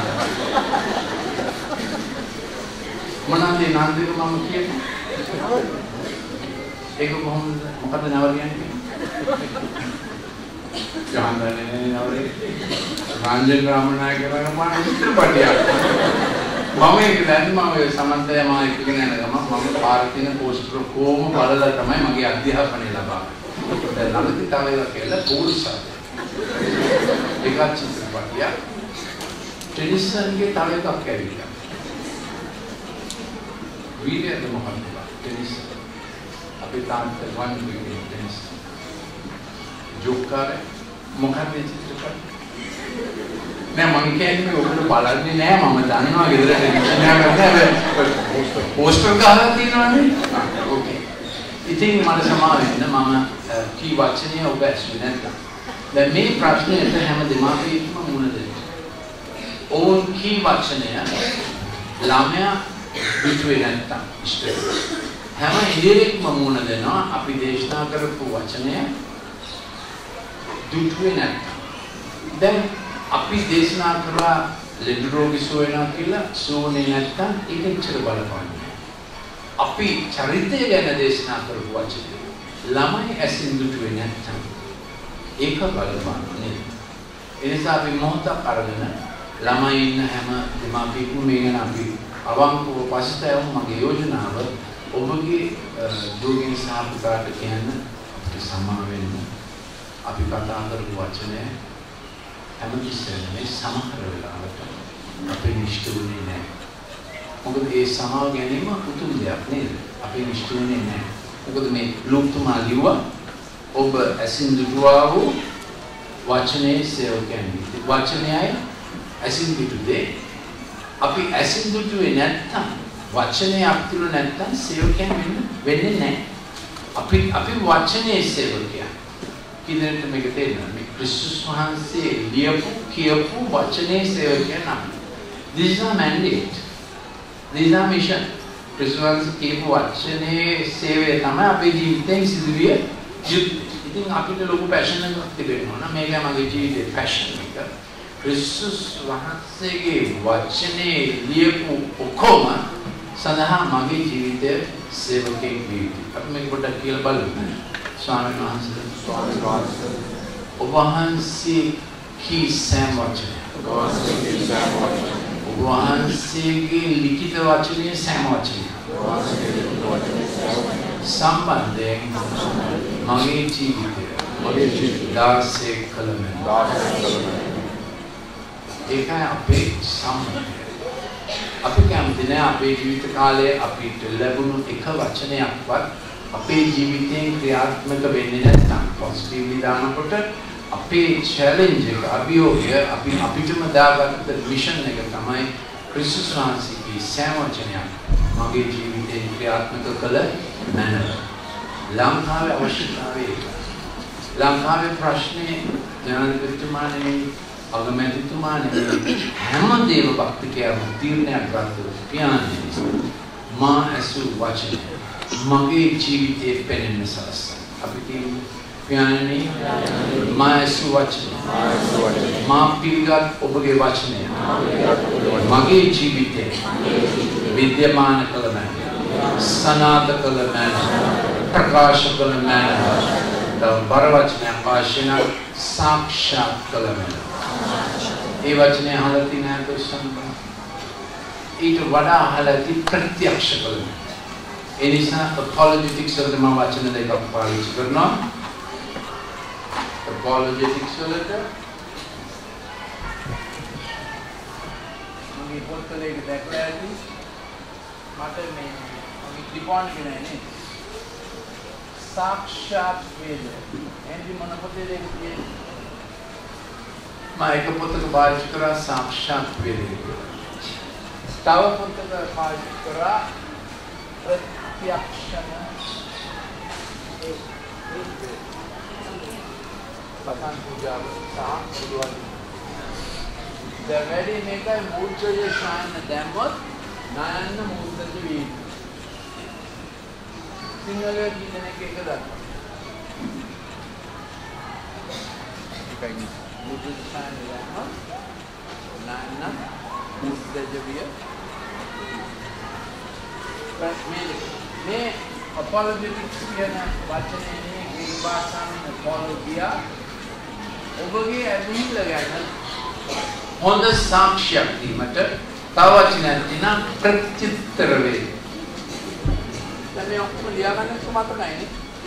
මොනවාද නන්දික මම කියන්නේ ඒක කොහොමද මොකද නවරියම් කියන්නේ ජානනේ නවරේ රාජ්‍ය ග්‍රාමනායකයන් මාන චිත්‍රපටයක් මම ඒක දැන් මම සමන්තය මම එක්කගෙන යන ගම මම පාර්තින පෝස්ටර් කොහොම බලලා තමයි මගේ අධ්‍යාපනය ලබන්නේ දැන් ළඟදී තව එකක් කියලා පොලිසාද ඒක චිත්‍රපටයක් ටෙනිස්ගේ තව එකක් ඇවිල්ලා වීඩියෝ මොකක්ද ටෙනිස් අපි තාන්ත වන් වීඩියෝ ටෙනිස් ජොක්කාර මොකක්ද චිත්‍රපට නෑ මම කියන්නේ ඔබට බලන්නේ නෑ මම දන්නවා ගෙදර ටෙලිවිෂන් එකක් ගන්න පෝස්ටර් ගහලා තියෙනවනේ ඕකේ ඉතින් මට සමාව වෙන්න මම කී වචනය ඔබ ඇසුනේ නැත්නම් දැන් මේ ප්‍රශ්නෙට හැම දෙමාපියෙක්ම මුහුණ දෙන්න ඕන් කී වචනය ළමයා පිටුවේ නැත්නම් ඉෂ්ට හැම ඉදිරියක්ම මුහුණ දෙනවා අපි දේශනා කරපු වචනය දුටුවේ නැත්නම් දැන් අපි දේශනා කරලා ලෙඩ රෝගී සුව වෙනවා කියලා සුවනේ නැත්නම් ඒක ඉච්චර බලපන්නේ අපි චරිතය ගැන දේශනා කරපු වචනේ ළමයි ඇසින් දුටුවේ නැත්නම් ඒක බලපන්නේ ඒ නිසා අපි මොහොතක් අරගෙන ළමයි ඉන්න හැම දෙමාපියෙකුම මේ ගැන අපි අවංකව පසුතැවුම් මගේ යෝජනාව ඔබගේ දුවගෙන සහ පුතාට කියන්න සමා වෙන්න අපි කතා කරපු වචනය හැමතිස්සෙම මේ සමහර වෙලාවට අපේ නිෂ්ඨුනේ නැහැ. මොකද ඒ සමාව ගැනීම උතුම් දෙයක් නේද? අපේ නිෂ්ඨුනේ නැහැ. මොකද මේ ලෝකතුමා ලිව්වා ඔබ ඇසින් දුටුවා වූ වචනේ සේවකයන්ගේ වචනයයි ඇසින් දුටුවේ අපි ඇසින් දුටුවේ නැත්තම් වචනේ අපතුල නැත්තම් සේවකයන් වෙන්නේ නැහැ. අපි අපි වචනේ සේවකයන් කිදෙන්ට මේක තේරෙනවා මේ ක්‍රිස්තුස් වහන්සේ ලියපු කියපු වචනේ සේවකයන් නම් this is a mandate this is a mission ක්‍රිස්තුස් වහන්සේ කියපු වචනේ සේවය තමයි අපේ ජීවිතයෙන් සිදුවිය යුත්තේ ඉතින් අපිට ලොකු පැෂන් එකක් තිබෙනවා නම් මේක මගේ ජීවිතේ පැෂන් එක ක්‍රිස්තුස් වහන්සේගේ වචනේ ලියපු ඔක්කොම සඳහා මගේ ජීවිතය සේවකෙක් වී අපි මේක පොඩ්ඩක් කියලා බලමු ස්වාමීන් වහන්සේ ස්වාමීන් වහන්සේ ඔබ වහන්සේ කී සෑම වචනය ඔබ වහන්සේගේ ලිඛිත වචනේ සෑම වචනය සම්බන්ධයෙන් මගේ ජීවිතය මගේ ජීවිතය දාසේ කළම දාසේ කළම ඒකයි අපේ සම්බන්ධය අපි කැමති නැහැ අපේ ජීවිත කාලයේ අපිට ලැබුණු එක වචනයක්වත් අපේ ජීවිතේ ක්‍රියාත්මක වෙන්නේ නැත්නම් පොසිටිව්ලි දානකොට අපේ චැලෙන්ජ් එක අභියෝගය අපි අපිටම දාගත්ත මිෂන් එක තමයි ක්‍රිස්තුස් වහන්සේගේ සෑමවචනයක් මගේ ජීවිතේ ක්‍රියාත්මක කළ මැනව. ලංකාවේ අවශ්‍යතාවය ලංකාවේ ප්‍රශ්නේ ජනාධිපතිතුමානේ අගමැතිතුමානේ හැම දේව භක්තිකයම තීරණයක් ගත්තා පියාණන් මා ඇසු වචන මගේ ජීවිතේ පෙනෙන්න සලස්ස අපි කියමු පියාණනි මා ඇසු වචන මා පිළිගත් ඔබගේ වචනය මගේ ජීවිතේ විද්‍යමාන කළ මැන සනාත කළ මැන ප්‍රකාශ කළ මැන බර වචනයක් පාශන සාක්ෂාත් කළ මැන ඒ වචනය අහලා තියෙන දුස්සන්ත ඊට වඩා අහලා තියෙන ප්‍රත්‍යක්ෂ කළ මැන ඒ නිසා apologetics වලට මම වචන දෙකක් පාවිච්චි කරනවා apologetics වලට මගේ පොත්වල ඒක දැක්ලා ඇති මට මේ මගේ ත්‍රිකෝණ කියන්නේ නේ साक्षात वेद एंडी मन पते देखिए मैं एक पुस्तक पाठ करा साक्षात वेद तव पुस्तक पाठ करा प्रत्यक्षण पठान पूजा सा गुरुवारी द वेरी मेका मूर्छये शान देमत नायन मूर्छये वी सिंगल කියන එක එක දාන්න. ඒකයි මුදුන් සානලම නාන්න මුද්දජවිය. මේ මේ apologetics කියන වචනේ ග්‍රීක භාෂාවෙන් apologia ඔබගේ ඇදහිල්ල ගැන හොඳ සාක්ෂියක් දීමට තව වචනයක් දින ප්‍රත්‍යුත්තර වේ. मैं आपको लिया मैंने तो मात्र नहीं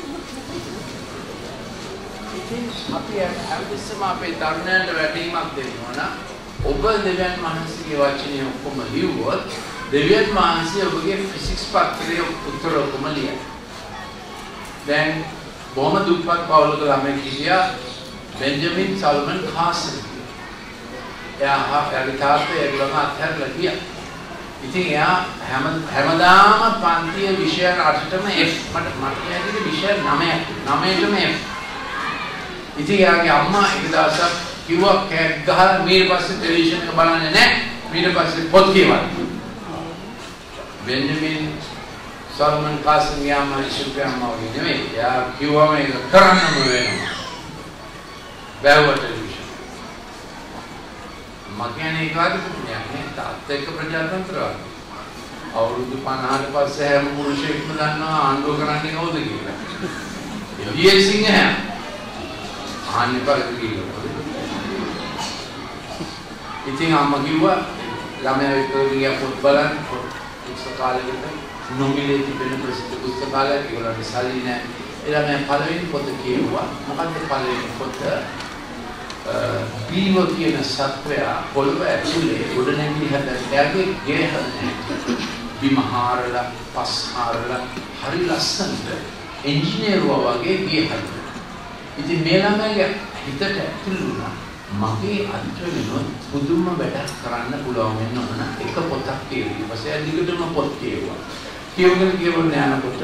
ඉතින් අපි හැමතිස්සෙම අපේ තරුණයන්ට වැටීමක් දෙනවා නා ඔබ දෙවියන් වහන්සේගේ වචනේ ඔක්කොම ලියුවොත් දෙවියන් වහන්සේ ඔබගේ ෆිසික්ස් පත්‍රයේ උත්තර ඔක්කොම ලියයි. දැන් බොහොම දුප්පත් පවුලක ළමෙක් හිටියා බෙන්ජමින් සල්මන් කාසර්. එයා එයාගේ තාත්තා ඒගොල්ලම අත්හැරලා ගියා. ඉතින් එයා හැම හැමදාම පන්තියේ විෂය අටටම F මට මට කියන්නේ විෂය නවයක් නවයටම F. ඉතින් එයාගේ අම්මා එක දවසක් කිව්වා කෑක් ගහලා ඊට පස්සේ ටෙලිවිෂන් එක බලන්නේ නැහැ. ඊට පස්සේ පොත් කියවන්න. බෙන්ජමින් සල්මන් කාසම් යාම ඉෂුපියම්ම වගේ නෙවෙයි. එයා කිව්වා මේක කරන්නම වෙනවා. බෑව ටෙලිවිෂන්. මගියනේ ඒකාද පුණ්‍යයක් නේ තාත්ත එක්ක ප්‍රජාතන්ත්‍රවාද. අවුරුදු පනහකට පස්සේ හැම පුරුෂයෙක්ම දන්නවා ආණ්ඩුව කරන්නේ කවුද කියලා. එළියේ සිංහයා ආන්නේ බලද කියලා. ඉතින් අම්මා කිව්වා ළමයා එක්ක ගියා පොත් බලන්න පුස්තකාලෙකට නොමිලේ තිබෙන ප්‍රසිද්ධ පුස්තකාලයක් ඒගොල්ලන්ට සල්ලි නැහැ. ඒ ළමයා පළවෙනි පොත කියුවා. මොකද්ද පළවෙනි පොත? බීව කියන සත්වයා පොළව ඇතුලේ ගොඩනැගිලි හදන්නේ ගේ හදන්නේ. බිමහාරලා පස්හාරලා හරි ලස්සනට ඉංජිනේරුවා වගේ ගේ හදනවා. ඉතින් මේ ළමයාගේ හිතට ඇතුළු වුණා මගේ අත්වලින් පුදුම වැඩක් කරන්න පුළුවන් වෙන ඕන එක පොතක් කියවි. ඊපස්සේ දිගටම පොත් කියවුවා. කියවගෙන කියවගෙන යනකොට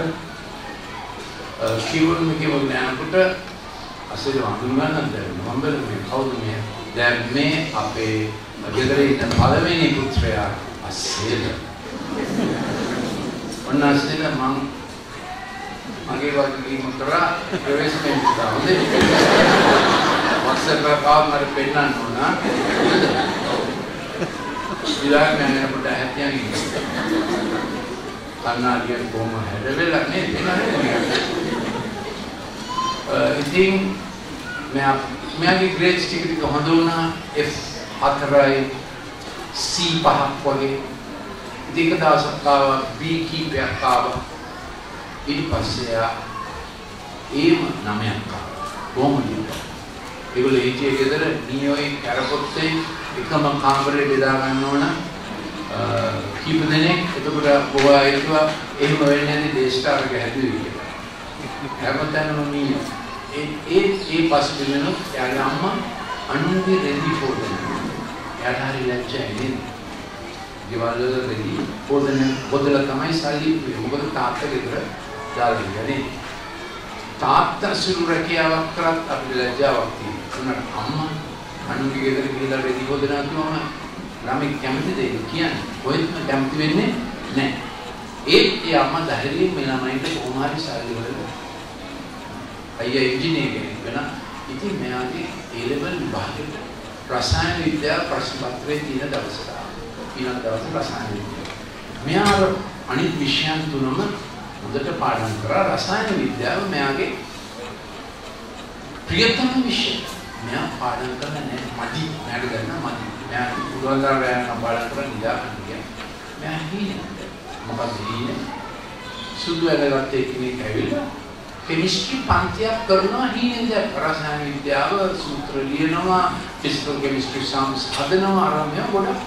කියවගෙන කියවගෙන යනකොට අසල වඳුනගන්නත් මම බැලුවේ කවුද මේ දැන් මේ අපේ ගෙදර ඉන්න පළවෙනි පුත්‍රයා අසල ඔන්නස්සෙල මම මගේ වගේ මුත්‍රා ප්‍රවේශයෙන් දාන්නේ WhatsApp එක කාමර පෙන්නන්න ඕන ඉතින් මම යනකොට හැතියන් ඉන්නේ කන්නාඩියෙන් කොහොම හැදෙලා නේ ඉතින් मैं मेरी ग्रेड डिग्री को हंदोना F हथराई C पहाक वगे दिखता सकता B की व्याख्या इन पश्चिया एम नमयंका बोमुनी ये बोले ये चीज़ किधर नियोई कैरपोते इतना मकामरे बेदागन्नोना कीप देने तो पूरा बुआ ये तो एक महीने ने देश का आगे है तो ये හැමතැනම මීය. ඒ ඒ ඒ පසුබිමන එයාගේ අම්මා අනුන්ගේ රෙදි හොදන. එයාට හරි ලැජ්ජයි නේද? ගෙවල් වල රෙදි හොදන බොදල තමයි සල්ලි මොකද තාත්තා ගෙදර දාලා ඉන්නේ. තාත්තා සුළු රැකියාවක් කරත් අපිට ලැජ්ජාවක් තියෙනවා. අම්මා අනුන්ගේ ගෙදර ගිහලා රෙදි හොදනවා කියවම ළමයි කැමතිද ඒක කියන්නේ? කොහෙත්ම කැමති වෙන්නේ නැහැ. ඒත් ඒ අම්මා ධෛර්යයෙන් මේ ළමයින්ට කොහොම හරි සල්ලි වල අයියා ඉංජිනේර කෙනෙක් වෙන. ඉතින් මෙයාගේ ඒ ලෙවල් විභාගෙට රසායන විද්‍යාව ප්‍රශ්න පත්‍රයේ තියෙන දවසට ඊළඟ දවසේ රසායන විද්‍යාව. මෙයා අනිත් විෂයන් තුනම හොඳට පාඩම් කරා. රසායන විද්‍යාව මෙයාගේ ප්‍රියතම විෂය. මෙයා පාඩම් කරන්නේ නැහැ. මදි. මෙයාට ගන්න මදි. මෙයා පුරවලා යන පාඩම් කරලා නිදාගන්න කියන්නේ. මෙයා හීනේ. මොකද හීනේ? සුදු ඇලගත්ත කෙනෙක් ඇවිල්ලා කෙමිස්ට්‍රි පන්තියක් කරනවා හීනේද රසායන විද්‍යාව සූත්‍ර ලියනවා ෆිසිකල් කෙමිස්ට්‍රි සම්ස් හදනවා ආරම්භය ගොඩක්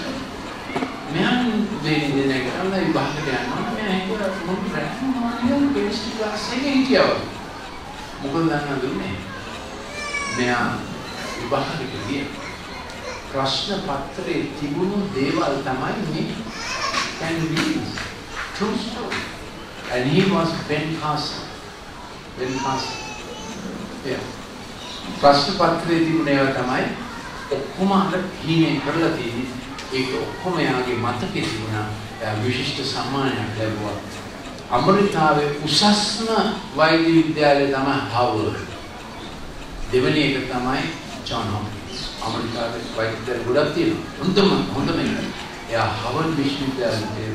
මෙයන් දෙන්නේ දෙන්නේ කරලා විභාගයට යනවා මෙයා ඒක මොකද කරන්නේ කෙමිස්ට්‍රි ක්ලාස් එකේ හිටියව මොකද දන්නවද දුන්නේ මෙයා විභාගයට ගියේ ප්‍රශ්න පත්‍රයේ තිබුණු දේවල් තමයි මේ can you believe true story and he was Ben Carson Ben Carson yeah ප්‍රශ්න පත්‍රයේ තිබුණ ඒවා තමයි ඔක්කොම අර හීනේ කරලා තියෙන්නේ ඒක ඔක්කොම යාගේ මතකෙ තිබුණා විශිෂ්ට සම්මානයක් ලැබුවා ඇමරිකාවේ උසස්ම වෛද්‍ය විද්‍යාලය තමයි හාවර්ඩ් දෙවෙනි එක තමයි ජොන් හොප්කින්ස් ඇමරිකාවේ වෛද්‍ය විද්‍යාල ගොඩක් තියෙනවා හොඳම හොඳම එක එයා හාවර්ඩ් විශ්වවිද්‍යාලයේ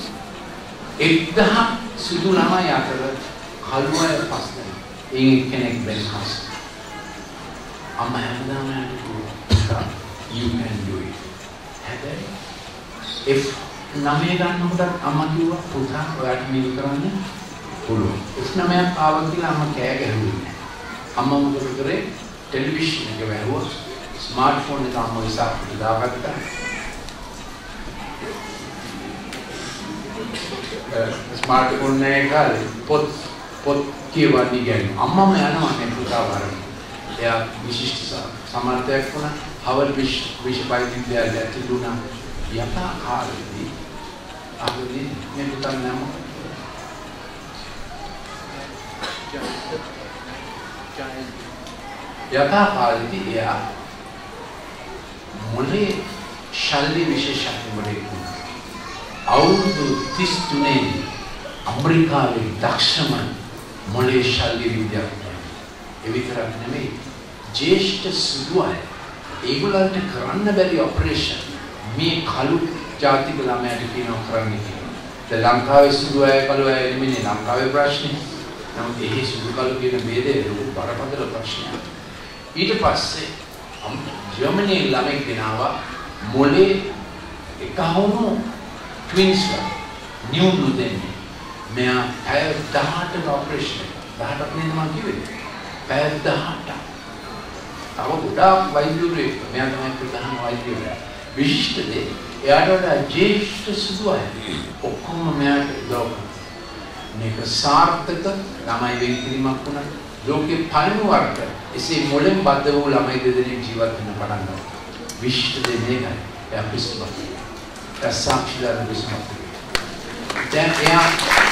එක්දහස් සුදු ළමයි අතර කළුවය පස් දෙනෙක් ඒ කෙනෙක් Ben Carson අම්මා හැමදාම හිතුවා you can do it හැබැයි if නමේ ගන්නකොට අම්මා කිව්වා පුතා ඔයාට මේක කරන්න පුළුවන් if නමයක් ආවා කියලා අම්මා කෑ ගැහුවේ අම්මා මොකද කරේ ටෙලිවිෂන් එක වැහුවා ස්මාර්ට්ෆෝන් එක අම්මා ඉස්සරහට දාගත්තා ස්මාර්ට්ෆෝන් එක පොත් පොත් කියවන්නේ ගැන අම්මම යනවා නේ පුතා වරන් එයා විශිෂ්ට සමර්ථයක් වුණා හවල් විශ්වවිද්‍යාලයේ ඇතුළුනා යථා කාලෙදී අහුදී මේ පුතා නම යථා කාලෙදී එයා මොලේ ශල්‍ය විශේෂඥයෙක් වුණා අවුරුදු තිස් තුනේ ඇමරිකාවේ දක්ෂම මොලේ ශල්‍ය විද්‍යාඥයෙක් ඒ විතරක් නෙමෙයි ජේෂ්ඨ සුදු අය ඒගොල්ලන්ට කරන්න බැරි ඔපරේෂන් මේ කළු ජාතික ළමයාට කියනවා කරන්න කියලා. දැන් ලංකාවේ සුදු අය කළු අය නෙමෙයි ලංකාවේ ප්‍රශ්නේ. නමුත් එහි සුදු කළු කියන ભેදය ලොකු බරපතල ප්‍රශ්නයක්. ඊට පස්සේ ජර්මනියේ ළමෙක් ගෙනාවා මොලේ එකවුණු ට්වින්ස්ලා නියුණු දෙන්නේ. මෙයා පැය දහඅටක ඔපරේෂන් එක. දහඅටක් නෙමෙයි මම කිව්වේ. පැය දහඅටක්. තව ගොඩාක් වෛද්‍යවරු මෙයා තමයි ප්‍රධාන වෛද්‍යවරයා. විශිෂ්ට දේ එයාට වඩා ජේෂ්ඨ සුදු අය ඔක්කොම මෙයාට උදව් මේක සාර්ථක ළමයි වෙන්කිරීමක් වුණා. ලෝකේ පළමු වර්ග එසේ මොලෙන් බද්ධ වූ ළමයි දෙදෙනෙක් ජීවත් වෙන්න පටන් ගත්තා. විශිෂ්ට දේ මේකයි. එයා පිස්තුමක්. ඒ සාක්ෂිදාර පිස්තුමක්. දැන් එයා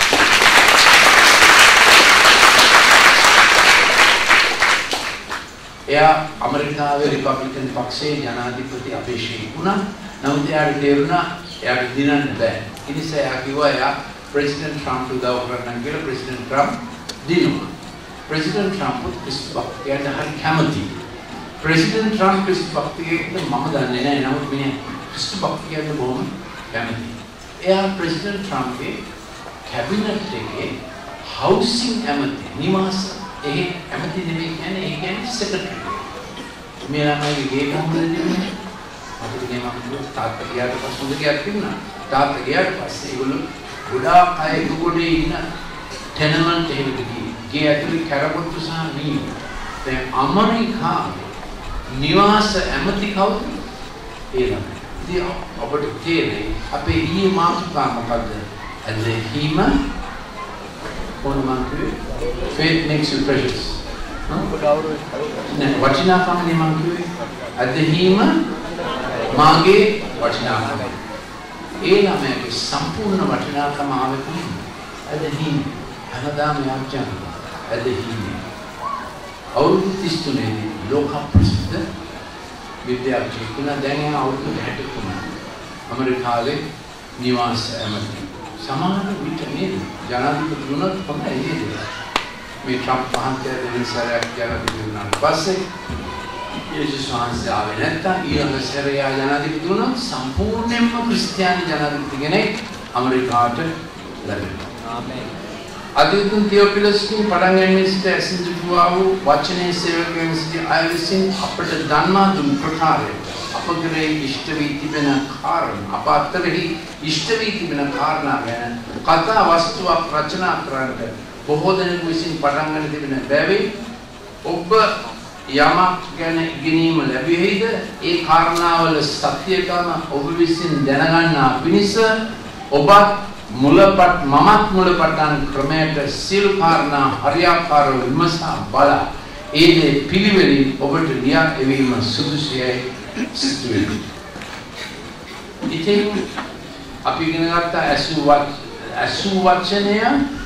එයා ඇමරිකාවේ රිපබ්ලිකන් පක්ෂයේ ජනාධිපති අපේක්ෂකයෙක් වුණා. නමුත් එයාට තේරුණා එයාට දිනන්න බෑ. ඒ නිසා එයා කිව්වා එයා ප්‍රෙසිඩන්ට් ට්‍රම්ප් උදව් කරන්න කියලා ප්‍රෙසිඩන්ට් ට්‍රම්ප් දිනුවා. ප්‍රෙසිඩන්ට් ට්‍රම්ප් ක්‍රිස්තුපක් එයාට හරි කැමතියි. ප්‍රෙසිඩන්ට් ට්‍රම්ප් ක්‍රිස්තුපක්ගේ මම දන්නේ නැහැ. නමුත් මේ ක්‍රිස්තුපක් කියන්නේ බොහොම කැමතියි. එයා ප්‍රෙසිඩන්ට් ට්‍රම්ප්ගේ කැබිනට් එකේ හවුසින් ඇමති නිවාස ඒ ඇමති නෙමෙයි කියන්නේ ඒ කියන්නේ සෙක්‍රටරි. මේ ළමයි ගේ කම්පලෙන්නේ අපිට නේ මම තාත්තා ගියාට පස්සේ හොඳ ගියක් තිබුණා. තාත්තා ගියාට පස්සේ ඒගොල්ලෝ ගොඩාක් අය දුකොඩේ ඉන්න ටෙනමන්ට් එකකට ගියේ. ගේ ඇතුලේ කරපොත්තු සහ මී. දැන් ඇමරිකාවේ නිවාස ඇමති කවුද? ඒ ළමයි. ඉතින් අපිට තේරෙන්නේ අපේ ඊයේ මාසුකා මොකද්ද? ඇදහිම කොහොමද මං කිව්වේ? Faith makes you precious. නෑ වචනාකම නේ මං කිව්වේ. අදහිම මාගේ වචනාකම. ඒ ළමයාගේ සම්පූර්ණ වචනාකම ආවේ කොහොමද? අදහිම හැමදාම යාචන අදහිම අවුරුදු තිස් තුනේ ලෝක ප්‍රසිද්ධ විද්‍යාඥයෙක් වුණා. දැන් අවුරුදු හැට තුනක් ඇමරිකාවේ නිවාස ඇමති. සමාන විට නේද ජනාධිපති වුණත් තමයි නේද මේ ට්‍රම්ප් මහත්තයා දෙවියන් සරයක් ජනාධිපති වුණාට පස්සේ යේසුස් වහන්සේ ආවේ නැත්තම් ඊළඟ සැරේ ජනාධිපති වුණොත් සම්පූර්ණයෙන්ම ක්‍රිස්තියානි ජනාධිපති කෙනෙක් ඇමරිකාට ලැබෙනවා. ආමේන්. අදිතුන් තියෝපිලස්ගේ පටන් ගැනීම සිට ඇසින්ජුවා වූ වචනේ සේවකයන් සිට අය විසින් අපට දන්වා දුන් ප්‍රකාරයට අප කෙරෙහි ඉෂ්ට වී තිබෙන කාරණා අප අතරෙහි ඉෂ්ට වී තිබෙන කාරණා ගැන කතා වස්තුවක් රචනා කරන්නට බොහෝ දෙනෙකු විසින් පටන් ගන්න තිබෙන බැවින් ඔබ යමක් ගැන ඉගෙනීම ලැබෙයිද ඒ කාරණාවල සත්‍යකම ඔබ විසින් දැනගන්නා පිණිස ඔබත් මුලපත් මමත් මුලපටන් ක්‍රමයට සියලු කාරණා හරියාකාරව විමසා බලා ඒ දේ පිළිවෙලින් ඔබට ලියා එවීම සුදුසුයි සිදුවේ. ඉතින් අපි ඉගෙන ගත්ත ඇසු ඇසු වචනය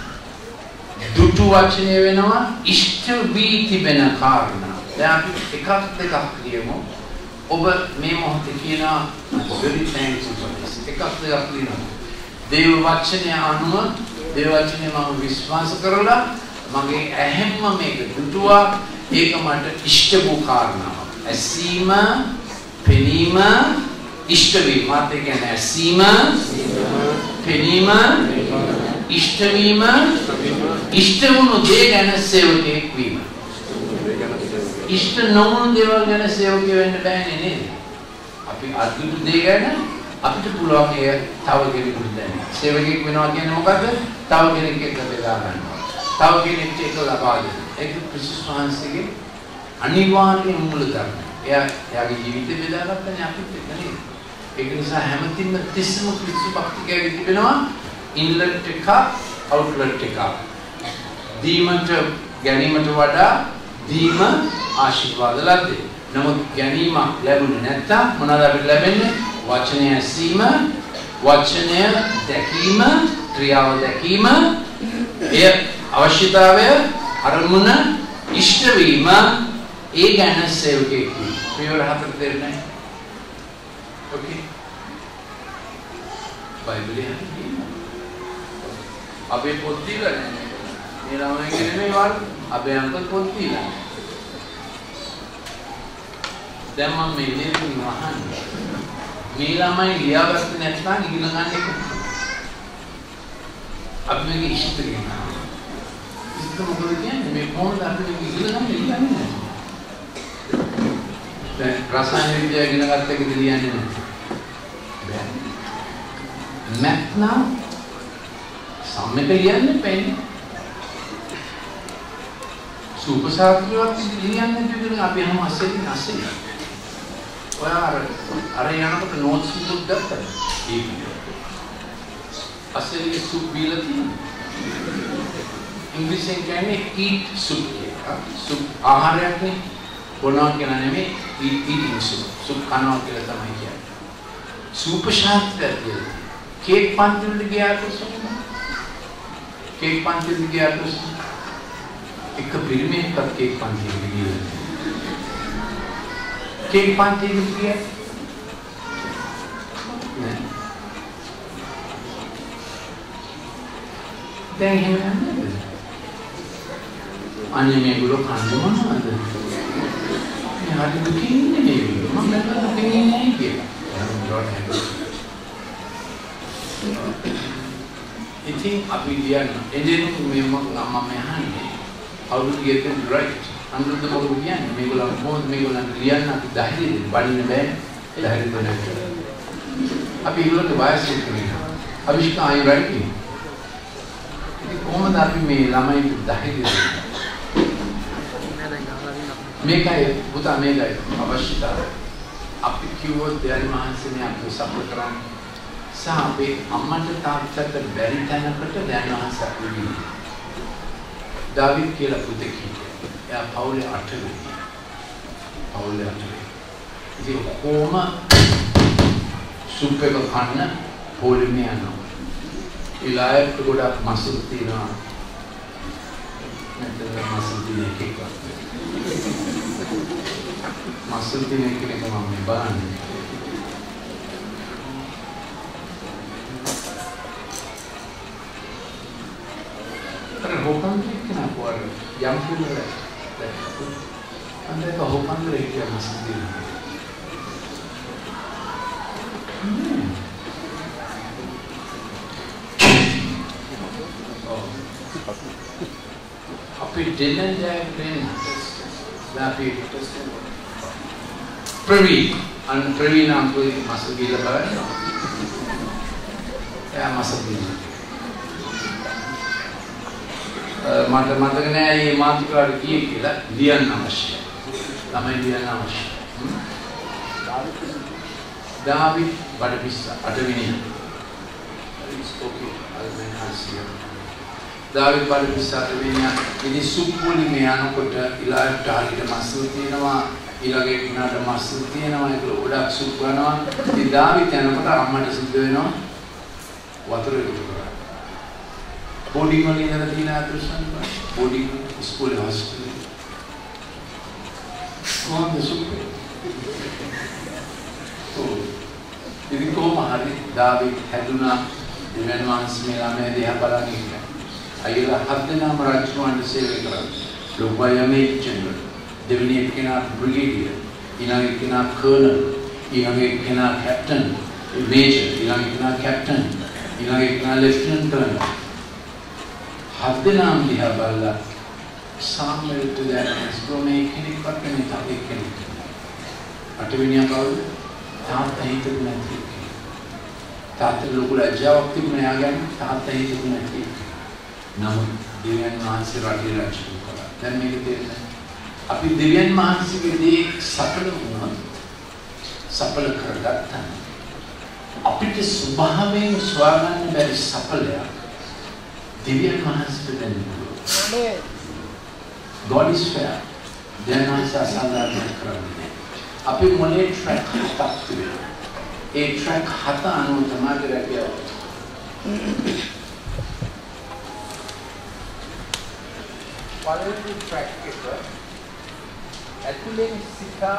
දුටු වචනය වෙනවා ඉෂ්ට වී තිබෙන කාරණා. දැන් අපි එකක් දෙකක් කියමු. ඔබ මේ මොහොතේ කියනවා very thankful for this. එකක් දෙකක් කියනවා. දේව වචනය අනුව දේව වචනය මම විශ්වාස කරලා මගේ ඇහෙන්ම මේක දුටුවා. ඒක මට ඉෂ්ට වූ කාරණාවක්. ඇසීම පෙනීම ඉෂ්ට වීම මාත් ඒ කියන්නේ ඇසීම පෙනීම ඉෂ්ට වීම ඉෂ්ට වුණු දේ ගැන සේවකයෙක් වීම. ඉෂ්ට නොවුණු දේවල් ගැන සේවකයෙක් වෙන්න බෑනේ නේද? අපි අදුටු දේ ගැන අපිට පුළුවන් ඒ තව කෙනෙකුට දැනෙන්න. සේවකයෙක් වෙනවා කියන්නේ මොකද්ද? තව කෙනෙක් එක්ක බෙදා ගන්නවා. තව කෙනෙක් එක්ක ලබා දෙනවා. ඒක ක්‍රිස්තුස් වහන්සේගේ අනිවාර්ය මූල ධර්මය. එයා එයාගේ ජීවිතේ බෙදාගත්තනේ අපිත් එක්ක නේද? ඒක නිසා හැමතිස්සම තිස්සම ක්‍රිස්තු භක්තිකයෙක් තිබෙනවා ඉන්ලට් එක අවුට්ලට් එක. දීමට ගැනීමට වඩා දීම ආශිර්වාද ලද්දේ. නමුත් ගැනීමක් ලැබුණේ නැත්තම් මොනවද අපිට ලැබෙන්නේ? වචනය ඇසීම, වචනය දැකීම, ක්‍රියාව දැකීම, එය අවශ්‍යතාවය, අරමුණ, ඉෂ්ට වීම, ඒ ගැන සේවකයෙක් වීම. පියවර හතර දෙන්නේ. ඕකේ. බයිබලයේ අපේ පොත් දීලා නැහැ. මේ ළමයි කියන්නේ වාල් අපේ අංකල් පොත් දීලා. දැන් මම මේ දෙන්නේ අහන්නේ. මේ ළමයි ලියාගත්තේ නැත්නම් ඉගෙන ගන්න එක. අපි මේක ඉෂ්ට කරනවා. ඉෂ්ට මොකද කියන්නේ? මේ කොහොමද අපි මේක ඉගෙන ගන්න ඉන්නේ? දැන් රසායන විද්‍යාව ඉගෙන ගත්ත එකද ලියන්නේ නැහැ. බෑ. නැත්නම් සම්මත ලියන්නේ බෑනේ. සූපසාත්‍රියවත් ලියන්නේ දෙවියන් අපි හැම අසෙලින් අසෙලින්. ඔයා අර අර යනකොට නෝට්ස් එකක් ගත්තා. ඒක. අසෙලින් සූප් බීලා තියෙනවා. ඉංග්‍රීසියෙන් කියන්නේ eat soup කියලා. සූප් ආහාරයක් නේ. බොනවා කියලා නෙමෙයි eat eating soup. සූප් කනවා කියලා තමයි කියන්නේ. සූප ශාස්ත්‍රය කේක් පන්ති වලට ගියාට සෝම. කේක් පන්ති වලට ගියාට එක පිරිමේක කේක් පන්ති වලට ගියා. කේක් පන්ති වලට ගියා. නෑ. දැන් එහෙම නේද? අනේ මේගොල්ලෝ කන්නේ මොනවද? මේ හරි දුකින්නේ මේගොල්ලෝ. මම දැක්කම දුකින්නේ නැහැ කියලා. ඉතින් අපි කියන්න එදෙන මේ මම අහන්නේ අවුරුදු ගියකන් රයිට් අනුරුද්ධ මොකද කියන්නේ මේගොල්ලෝ මොකද මේගොල්ලන් ලියන්න අපි ධෛර්යය දෙන්න බඩින්න බෑ ධෛර්යය දෙන්න අපි ඒගොල්ලන්ට වයස් එක කියනවා අවිෂ්කා ආයි රයිට් ඉතින් කොහොමද අපි මේ ළමයි ධෛර්යය දෙන්නේ මේකයි පුතා මේකයි අවශ්‍යතාවය අපි කිව්වොත් දෙයල් මහන්සියනේ අපි සපෝට් කරන්නේ සහ අපේ අම්මට තාත්තට බැරි තැනකට දැන් මහන්සියක් වෙන්නේ දාවිත් කියලා පුතෙක් හිටියා. එයා පවුලේ අටවෙනි. පවුලේ අටවෙනි. ඉතින් කොහොම සුප් එක කන්න පොලිමේ යනවා. ඉලායට ගොඩක් මසුල් තියෙනවා. නැත්නම් මසුල් තියෙන එකක්. මසුල් තියෙන එක මම බලන්නේ. Hopan kena kuar yang pula, anda itu hopan lagi yang masih di. Oh, tapi dinner jam ni, tapi Pravi, an Pravi nama tu masuk di lepas, ya masuk di. මට මතක නෑ මේ මාතෘකාවට කීයේ කියලා ලියන්න අවශ්‍යයි. ළමයි ලියන්න අවශ්‍යයි. දාවිත් බඩපිස්සා අටවෙනි. දාවිත් බඩපිස්සා අටවෙනි. ඉතින් සුප්පුලි මේ යනකොට ඊළඟට හරියට මස්සු තියෙනවා. ඊළඟ එක්කනට මස්සු තියෙනවා. ඒක ගොඩක් සුප් ගන්නවා. ඉතින් දාවිත් යනකොට අම්මට සිද්ධ වෙනවා වතුර එකතු කරන්න. बोर्डिंग वाली जगह थी ना तुषार बोर्डिंग स्कूल हॉस्टल कौन दसुक तो यदि को महारी दाविद हैदुना दिव्यान मानस मेला में देहा पला नहीं है अयला हद नाम राजकुमार से लेकर लोकवाया में जनरल दिव्यानी के नाम ब्रिगेडियर इनागे के नाम कर्नल इनागे के नाम कैप्टन मेजर इनागे के नाम कैप्टन इनागे के नाम लेफ्टिनेंट कर्नल हद नाम दिया बाला सामने तो जाने इसको में एक ही निकट नहीं था एक ही अटविनिया काल ताप नहीं तो नहीं थी ताप लोग लज्जा वक्त में आ गया ताप नहीं तो नहीं थी नम दिव्यान मानसी राठी राजू करा then मेरे देश में अभी दिव्यान मानसी के लिए सफल हुआ सफल कर सकता है अभी के सुबह में स्वागत में मेरे सफल है दिव्यान मानसी के लिए God is fair. Then I say साधारण करने. अभी मुझे ट्रैक हटा हुए. एक ट्रैक हटा अनु तमागे रह गया. Following ट्रैक के पर एथुलेन सिखा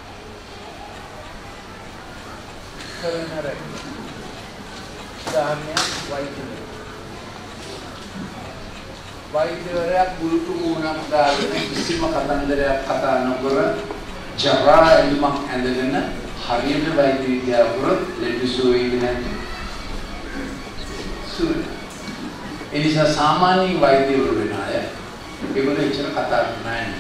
करना रहेगा. दाहनिया वाइट වෛද්‍යවරයා ගුරුතු මුණක් දාගෙන කිසිම කතන්දරයක් කතා නොකර ජරා එළුමක් ඇඳගෙන හරියට වෛද්‍ය විද්‍යාව කරොත් ලෙඩු සුවේවි නැති. සුවය. ඒ නිසා සාමාන්‍ය වෛද්‍යවරු වෙන අය ඒගොල්ලෝ එච්චර කතා කරන්නේ නැහැ.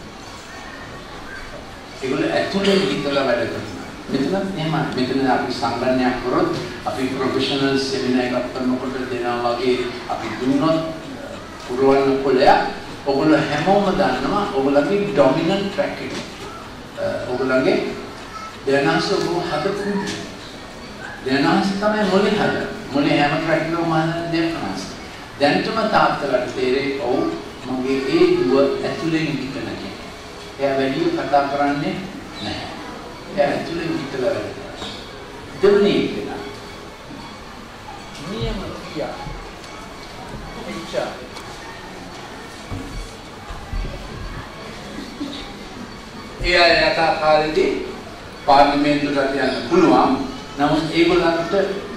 ඒගොල්ලෝ ඇතුලේ හිතලා වැඩ කරනවා. මෙතන එහෙමයි. මෙතන අපි සංගණනයක් කරොත් අපි ප්‍රොෆෙෂනල් සෙමිනාර් එකක් කරනකොට දෙනවා වගේ අපි දුන්නොත් පුරවන්න කොලයා ඔගොල්ලෝ හැමෝම දන්නවා ඔයගොල්ලන්ගේ ඩොමිනන්ට් ට්‍රැක් එක. ඔයගොල්ලන්ගේ දැනහස ඔබ හදපු දැනහස තමයි මොලේ හද. මොලේ හැම ට්‍රැක් එකකම හදන දැනහස. දැනටම තාත්තලට තේරෙයි ඔව් මගේ ඒ දුව ඇතුලෙන් හිටන කෙනෙක්. එයා වැඩි කතා කරන්නේ නැහැ. එයා ඇතුලෙන් හිටලා වැඩ කරනවා. දෙවෙනි එක නියම කියා. එච්චා ඒ අය යථා කාලෙදී පාර්ලිමේන්තුවට යන්න පුළුවන්. නමුත් ඒගොල්ලන්ට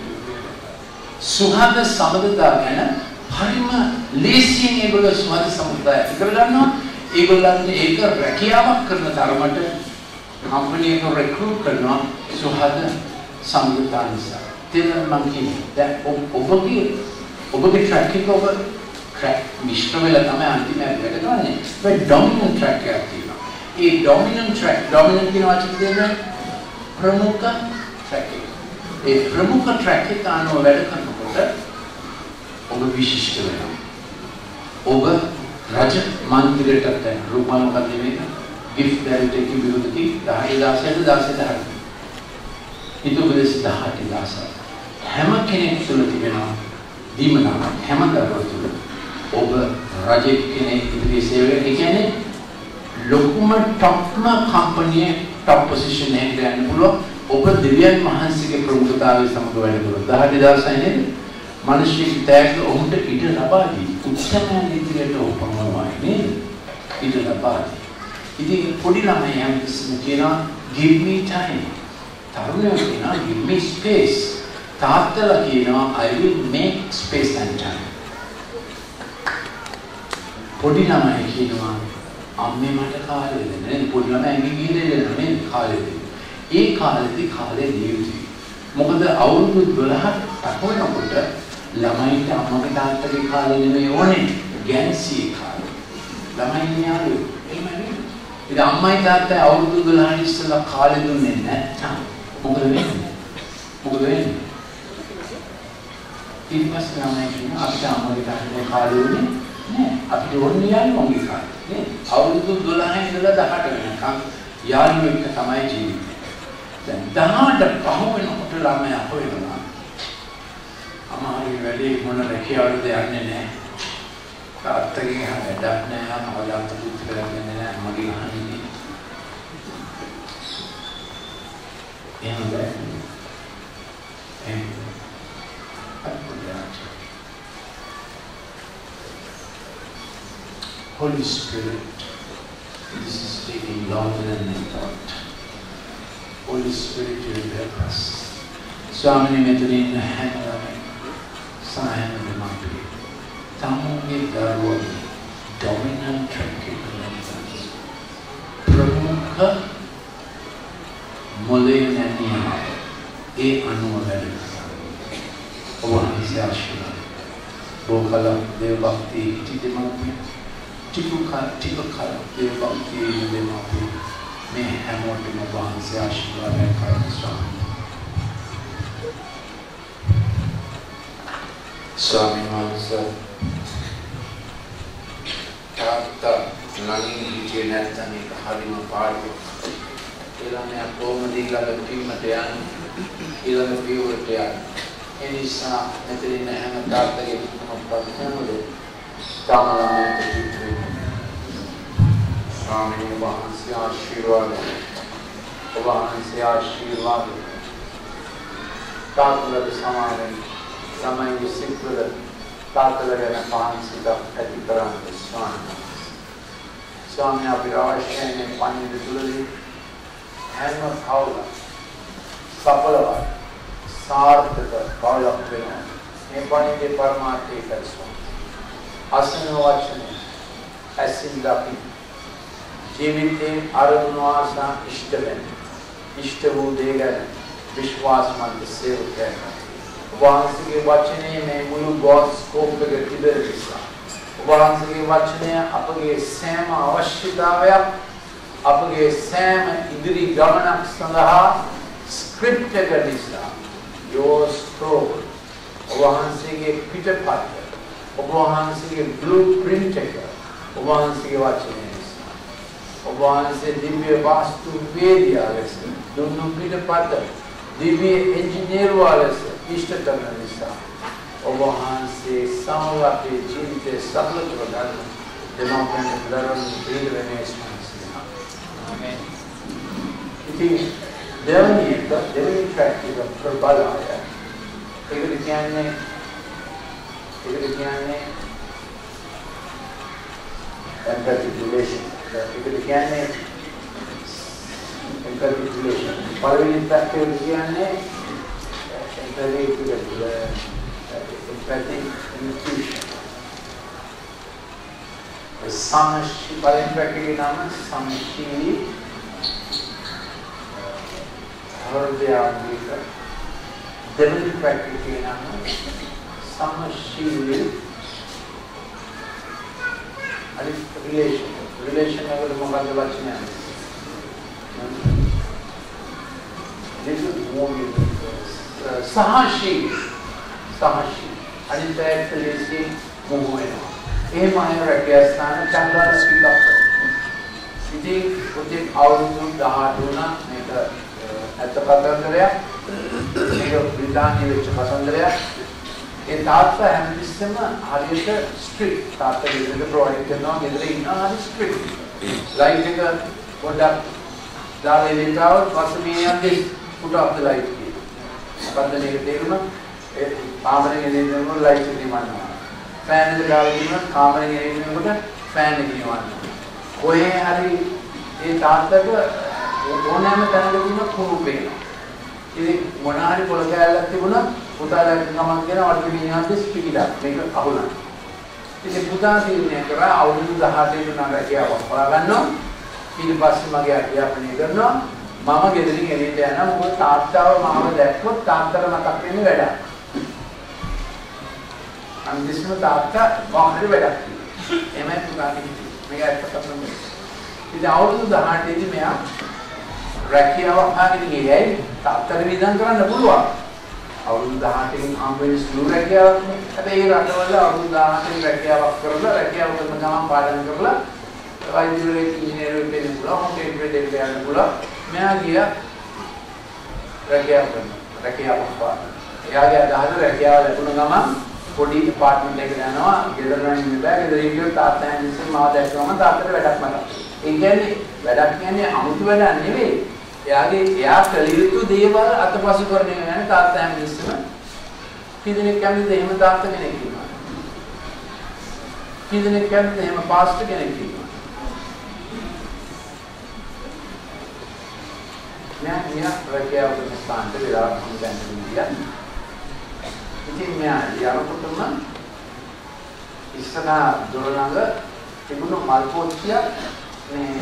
සුහද සමගතා ගැන හරිම ලේසියෙන් ඒගොල්ලෝ සුහද සමගතා ඇති කරගන්නවා. ඒගොල්ලන්ට ඒක රැකියාවක් කරන තරමට කම්පැනි එක රික්‍රූට් කරනවා සුහද සමගතා නිසා. තේරුම් මම කියන්නේ දැන් ඔබගේ ඔබගේ ට්‍රැක් එක ඔබ ට්‍රැක් මිශ්‍ර වෙලා තමයි අන්තිමට වැඩ කරන්නේ. ඒ ඩොමිනන්ට් ට්‍රැක් එකක් තියෙනවා. ये डोमिनेंट ट्रैक डोमिनेंट की वाची देना प्रमुख ट्रैक ये प्रमुख ट्रैक के कानों वेड करने को तर ओबर विशिष्ट वेना ओबर राज मानतीरे टकते हैं रूपालों का देवेगा गिफ्ट देवते की विरुद्ध की दहाड़ी दास है तो दास है दहाड़ी इतो वजह से दहाड़ी दास है हेमत के ने सुलती वेना दीमना हेमत कर रो तुल ओबर රජෙක් කෙනෙක් ඉදිරියේ සේවය කියන්නේ ලොකුම টপම කම්පැනි টপ පොසිෂන් එකකට යන්න පුළුවන්. ඔබ දෙවියන් වහන්සේගේ ප්‍රමුඛතාවය සමග වැඩ කරලා දහඩ දවසයි නේද? මිනිස්සුන්ට තෑග්ග ඔවුන්ට ඉඩ ලබා දී. උත්සාහයෙන් ඉදිරියට ඔපමණයි නේද? ඉඩ ලබා දී. ඉතින් පොඩි ළමයි යම් කියනවා give me time. තරුණයෝ කියනවා give me space. තාත්තලා කියනවා I will make space and time. පොඩි ළමයි කියනවා අම්මේ මට කාලෙ දෙන්න. නේද? පොඩි ළමයි ගිහින් ඉන්නේ නේද කාලෙ. ඒ කාලෙදි කාලේ ජීවිතේ. මොකද අවුරුදු දොළහක් පටවනකොට ළමයින්ට අම්මගේ තාත්තගේ කාලේ නෙමෙයි ඕනේ. ගැන්සි කාලේ. ළමයි යාළු. එහෙම නෙමෙයි. ඉතින් අම්මයි තාත්තයි අවුරුදු දොළහට ඉස්සෙල්ලා කාලේ දුන්නේ නැත්නම් මොකද වෙන්නේ? මොකද වෙන්නේ? ඊට පස්සේ ළමයි කියනවා අපිට අම්මගේ තාත්තගේ කාලේ දුන්නේ නෑ. අපිට ඕනේ යාළුවන්ගේ කාලේ. නේ? අවුරුදු දොළහෙන් ඉඳලා දහට වෙනකම් යාළුවෙක් තමයි ජීවිතේ. දැන් දහට පහ වෙනකොට ළමයා හොයනවා. අමාරුයි වැඩේ මොන රැකියාවලද යන්නේ නැහැ. තාත්තගේ හැඩක් නැහැ, මවලාට පුත් කරන්නේ නැහැ, මගේ අහන්නේ. එහෙනම් එහෙනම් Holy Spirit, this is taking longer than I thought. Holy Spirit, you will help us. Swami Meturin Hammer, Saham Dimapri, Tamungi Darwani, dominant tranquility, Pramukha, Molenania, E Anuaveri, Ovanisashina, Bokala, Devakti, Tidimapi. Tikukar, tikukar, devakti, devakti, me hamote me bahanse ashirwad karana Swami. Swami Master, Tata, Nani, Vijay Nathani, Harima Parva, Ilame Apomadi, Ilaga Pimatayan, Ilaga Pivatayan, Enisa, Nathina Hamatata, Pamapatano, Tamala, Swami Vahansi Ashirwad, Vahansi Ashirwad, Tatala Samana, Samay Sikra, Tatala and Vahansi Atikaran, Swami. Swami Abhiravash and Pani Vituli, Hammer Kaula, Sapalava, Sartaka, Kaula Pino, Nepani de Parmati Kalswami. Asana Vachane, Asindapi, Jivite, Aranwasa, Ishtaven, Ishtavu Degan, Vishwasman, the Sale Kaka. Vahansi Vachane, Mulu Boss, Kope, Tiberisa. Vahansi Vachane, Apage Sam, Avashidavaya, Apage Sam, Idri Gamanak Sandaha, Scripted Adisa, your stroke. Vahansi Peter Pater. Obahansi blueprint checker, Obahansi Vachinis, Obahansi Divya Vastu Vedia lesson, Dunu Peter Pater, Divya Engineer lesson, Ishtatanisa, Obahansi Samalapi, Jinte, Sabla Pradhan, Democrat Dharan, Peter and Amen. It is Devani, the Devani track is a Prabhalaya. If you can. Empathic relation. If it can empathic relation. Following impact of the empathic empathic intuition. Samashi, following impact of the Samashi, Hardya Amrita, Devil impact of the Samashi relation. Relation of the Mogadavachina. This is more uh, Sahashi. Sahashi. Aditya Felicity Mohoena. Emaya Rakyasana Chandra Sikapto. Siti Utik Aurundu Dahaduna, make a at the Patandrea, make a Britani which Patandrea. ඒ තාත්තා හැමතිස්සෙම හරියට strict. තාත්තා ගෙදරට provide කරනවා ගෙදර ඉන්නවා හරි strict. Light එක පොඩ්ඩක් දාලා එළියට આવොත් වස්මී යන්නේ put off the light කියලා. අපිට මේක තේරුණා. ඒ කාමරේ ගෙදෙන්නකොට ලයිට් එක නිවන්නවා. ෆෑන් එක දාලා ඉන්නකොට කාමරේ ගෙදෙන්නකොට ෆෑන් එක නිවන්නවා. කොහේ හරි ඒ තාත්තට ඕනෑම තැනක තියෙන කුණු පේනවා. ඉතින් මොන හරි පොළ කෑල්ලක් තිබුණා පුතාට ගමන් කියන වටේ මිනිහාගේ ස්පීඩ් මේක අහුලන. ඉතින් පුතා තීරණය කරා අවුරුදු දහඅටේ දුන්නා රැකියාවක් හොයාගන්නවා. ඊට පස්සේ මගේ අධ්‍යාපනය කරනවා. මම ගෙදරින් එළියට යනවා. මොකද තාත්තාව මාව දැක්කොත් තාත්තට මතක් වෙන්නේ වැඩක්. අන්තිස්ම තාත්තා මොහොතේ වැඩක් කිව්වා. එමය පුතාගේ මේක ඇත්තටම නෙමෙයි. ඉතින් අවුරුදු දහඅටේ දී මෙයා රැකියාවක් හොයාගෙන ගියයි තාත්තට විඳන් කරන්න පුළුවන්. අවුරුදු දහඅටකින් හම්බෙන්නේ සුළු රැකියාවක් නේ. හැබැයි ඒ රටවල අවුරුදු දහඅටකින් රැකියාවක් කරලා රැකියාව කරන ගමන් පාඩම් කරලා වෛද්‍යවරයෙක් ඉංජිනේරුවෙක් වෙන්න පුළුවන්, හොටෙල් එකකට යන්න පුළුවන්. මෙයා ගියා රැකියාව කරනවා. රැකියාවක් පාඩම්. එයාගේ අදහස රැකියාව ලැබුණ ගමන් පොඩි ඇපාර්ට්මන්ට් එකකට යනවා. ගෙදර නම් ඉන්න බෑ. ගෙදර ඉන්න තාත්තා හැන්ඩ්ස් මාව දැක්කම තාත්තට වැඩක් මතක්. ඒ කියන්නේ වැඩක් කියන්නේ අමුතු වැඩක් නෙවෙයි. එයාගේ එයා කළ යුතු දේවල් අතපසු කරන එක ගැන තාත්තා හැම ඉස්සම කීදෙනෙක් කැමතිද එහෙම තාත්තා කෙනෙක් ඉන්නවා. කීදෙනෙක් කැමතිද එහෙම පාස්ටර් කෙනෙක් ඉන්නවා. මම ගියා රැකියාව කරන ස්ථානට වෙලාවක් හම්බෙන්න ගියා. ඉතින් මම යනකොටම ඉස්සරහා දොර ළඟ තිබුණු මල් පොත්තියක් මේ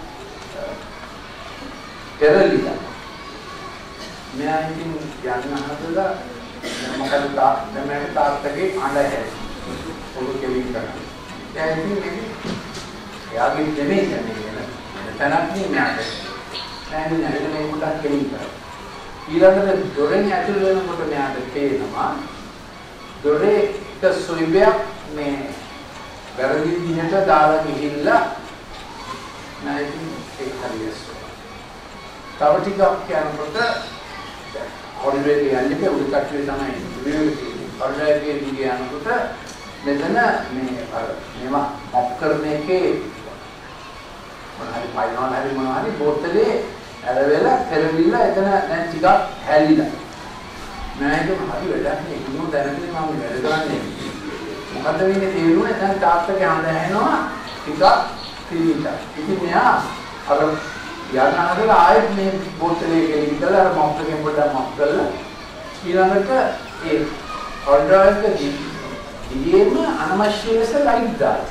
පෙරලිලා මම ඉතින් යන්න හදලා මොකද තමයි තාත්තගේ අඬ හැරෙන්නේ පොළු කෙලින් කරා. දැන් ඉතින් මේක යාගේ දෙමේ යන්නේ තනක් නේ මට. දැන් නේද මේ මුඩක් කෙලින් කරා. ඊළඟට දොරෙන් ඇතුල් වෙනකොට මට පේනවා දොරේ එක සුයිබයක් මේ වැරදි විදිහට දාලා ගිහිල්ලා නැති ඒක හරියට තව ටිකක් යනකොට හොල්වේ කියන්නේ උඩ කට්ටුවේ තමයි විවිධ හොල්වේ කියන්නේ යනකොට මෙතන මේ අර මේවා මොප් කරන එකේ මොනවාරි පයින්වල හරි මොනවාරි බෝතලේ ඇලවෙලා පෙරවිලා එතන දැන් ටිකක් හැලිලා මම හිතුවා හරි වැඩක් නේ කිසිම දැනගන්නේ මම වැඩ කරන්නේ මොකද වෙන්නේ තේරුණා දැන් තාත්තගේ හඳ ඇහෙනවා ටිකක් තීවිලා ඉතින් මෙයා අර යන්නහදලා ආයෙත් මේ බෝතලේ ගෙලිකලා අර මොප් එකෙන් පොඩ්ඩක් මොප් කරලා ඊළඟට ඒ හොල්ඩර් එක දිගේම අනවශ්‍ය ලෙස ලයිට් දාලා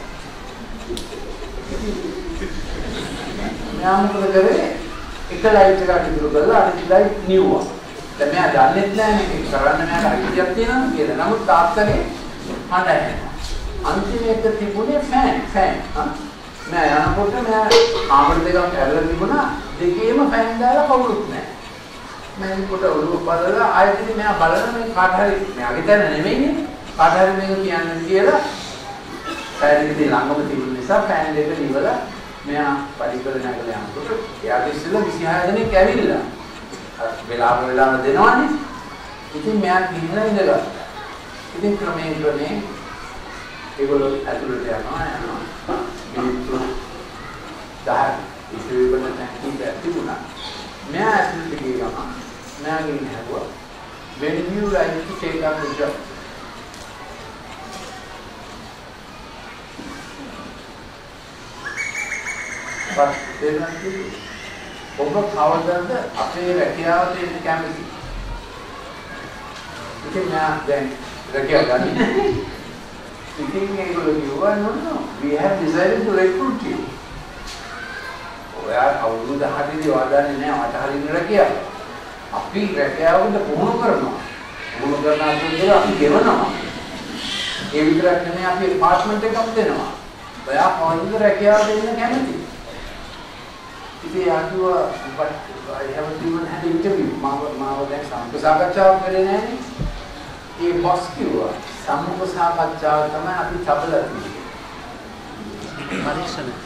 මෙයා මොකද කරේ එක ලයිට් එකක් ඉදිරි කරලා අනිත් ලයිට් නිව්වා. දැන් මෙයා දන්නේ නැහැ මේක කරන්න මෙයාට අයිතියක් තියෙනවා කියලා. නමුත් තාත්තගේ හඬ ඇහෙනවා. අන්තිමේට තිබුණේ ෆෑන් ෆෑන්. මම යනකොට මම කාමර දෙකක් ඇරලා තිබුණා දෙකේම ෆෑන් දාලා කවුරුත් නැහැ. මම කොට ඔළුව බලලා ආයෙත් මම බලන මේ කාට හරි මෙයාගේ තැන නෙමෙයිනේ. කාට හරි මේක කියන්නේ කියලා ෆෑන් එක ළඟම තිබුණ නිසා ෆෑන් දෙක නිවලා මෙයා පරිකල නැගලා යනකොට එයාගේ ඉස්සෙල්ලා විසිහය දෙනෙක් ඇවිල්ලා අර වෙලාව වෙලාව දෙනවනේ. ඉතින් මෙයා ගිහිල්ලා ඉඳලා. ඉතින් ක්‍රමයෙන් ක්‍රමයෙන් ඒගොල්ලෝ ඇතුළට යනවා යනවා. මිනිත්තු දහයක් ඉතිරිවල නැති තිබුණා. මෙයා ඇතුළට ගිය ගමන් මෙයා ගිහින් හැවුවා when you like to take up the job. but දෙන්නත් ඔබ කවදාද අපේ රැකියාවට එන්න කැමති? ඉතින් මම දැන් රැකියාව ගන්න. ඉතින් ඒගොල්ලෝ කිව්වා no no we have decided to recruit you. ඔයා අවුරුදු දහයක දී වදාන්නේ නැහැ මට හරියට රැකියාව. අපි රැකියාවට පුහුණු කරනවා. පුහුණු කරන අතරතුර අපි ගෙවනවා. ඒ විතරක් නෙමෙයි අපි ඇපාර්ට්මන්ට් එකක් දෙනවා. ඔයා කවුරුද රැකියාවට එන්න කැමති? ඉතින් ආතුවා but I haven't even had an interview. මාව මාව දැන් සම්මුඛ සාකච්ඡාවක් කරේ නැහැනේ. ඒ බොස් කිව්වා සම්මුඛ සාකච්ඡාව තමයි අපි තබලා තියෙන්නේ. පරීක්ෂණ.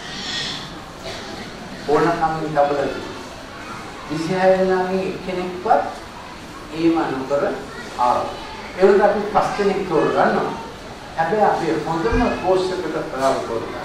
ඕනනම් තබලා තියෙන්නේ. විෂය වෙනාගේ කෙනෙක්වත් ඒ මනුකර ආව. ඒකට අපි පස් දෙනෙක් තෝරගන්නවා. හැබැයි අපි හොඳම කෝස් එකට ප්‍රාව කරනවා.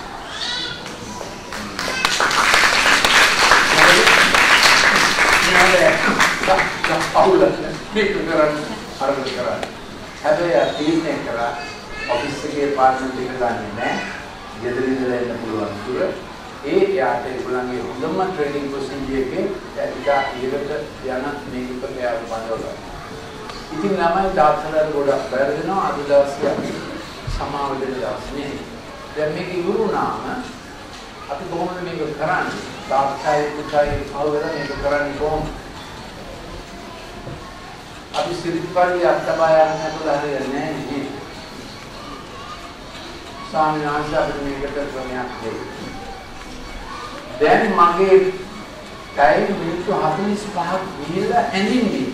අවුලක් මේක කරන්න අරගෙන කරා. හැබැයි තීරණය කරා ඔෆිස් එකේ පාර්ට්නර් දෙක ගන්නෙ නෑ. ගෙදර ඉඳලා එන්න පුළුවන් තුර ඒ යාට ඒගොල්ලන්ගේ හොඳම ට්‍රේනින් ප්‍රොසීජර් එකේ එදා ඉහළට යන මේක කෑව බඳවලා. ඉතින් ළමයි තාත්තලා ගොඩක් බැරදෙනවා අද දවසේ අපි සමාව දෙන දවසේ. දැන් මේක ඉවරුනාම අපි කොහොමද මේක කරන්නේ? තාත්තයි පුතයි අවුල මේක කරන්නේ කොහොමද? අපි සිරිප්පරි අත්තබය යන්නකොට හරියන්නේ නැහැ. ස්වාමීන් වහන්සේ අපිට මේකට ක්‍රමයක් දෙන්න. දැන් මගේ ටයිම් මිනිත්තු හතළිස් පහක් ගිහලා ඇඳින්නේ.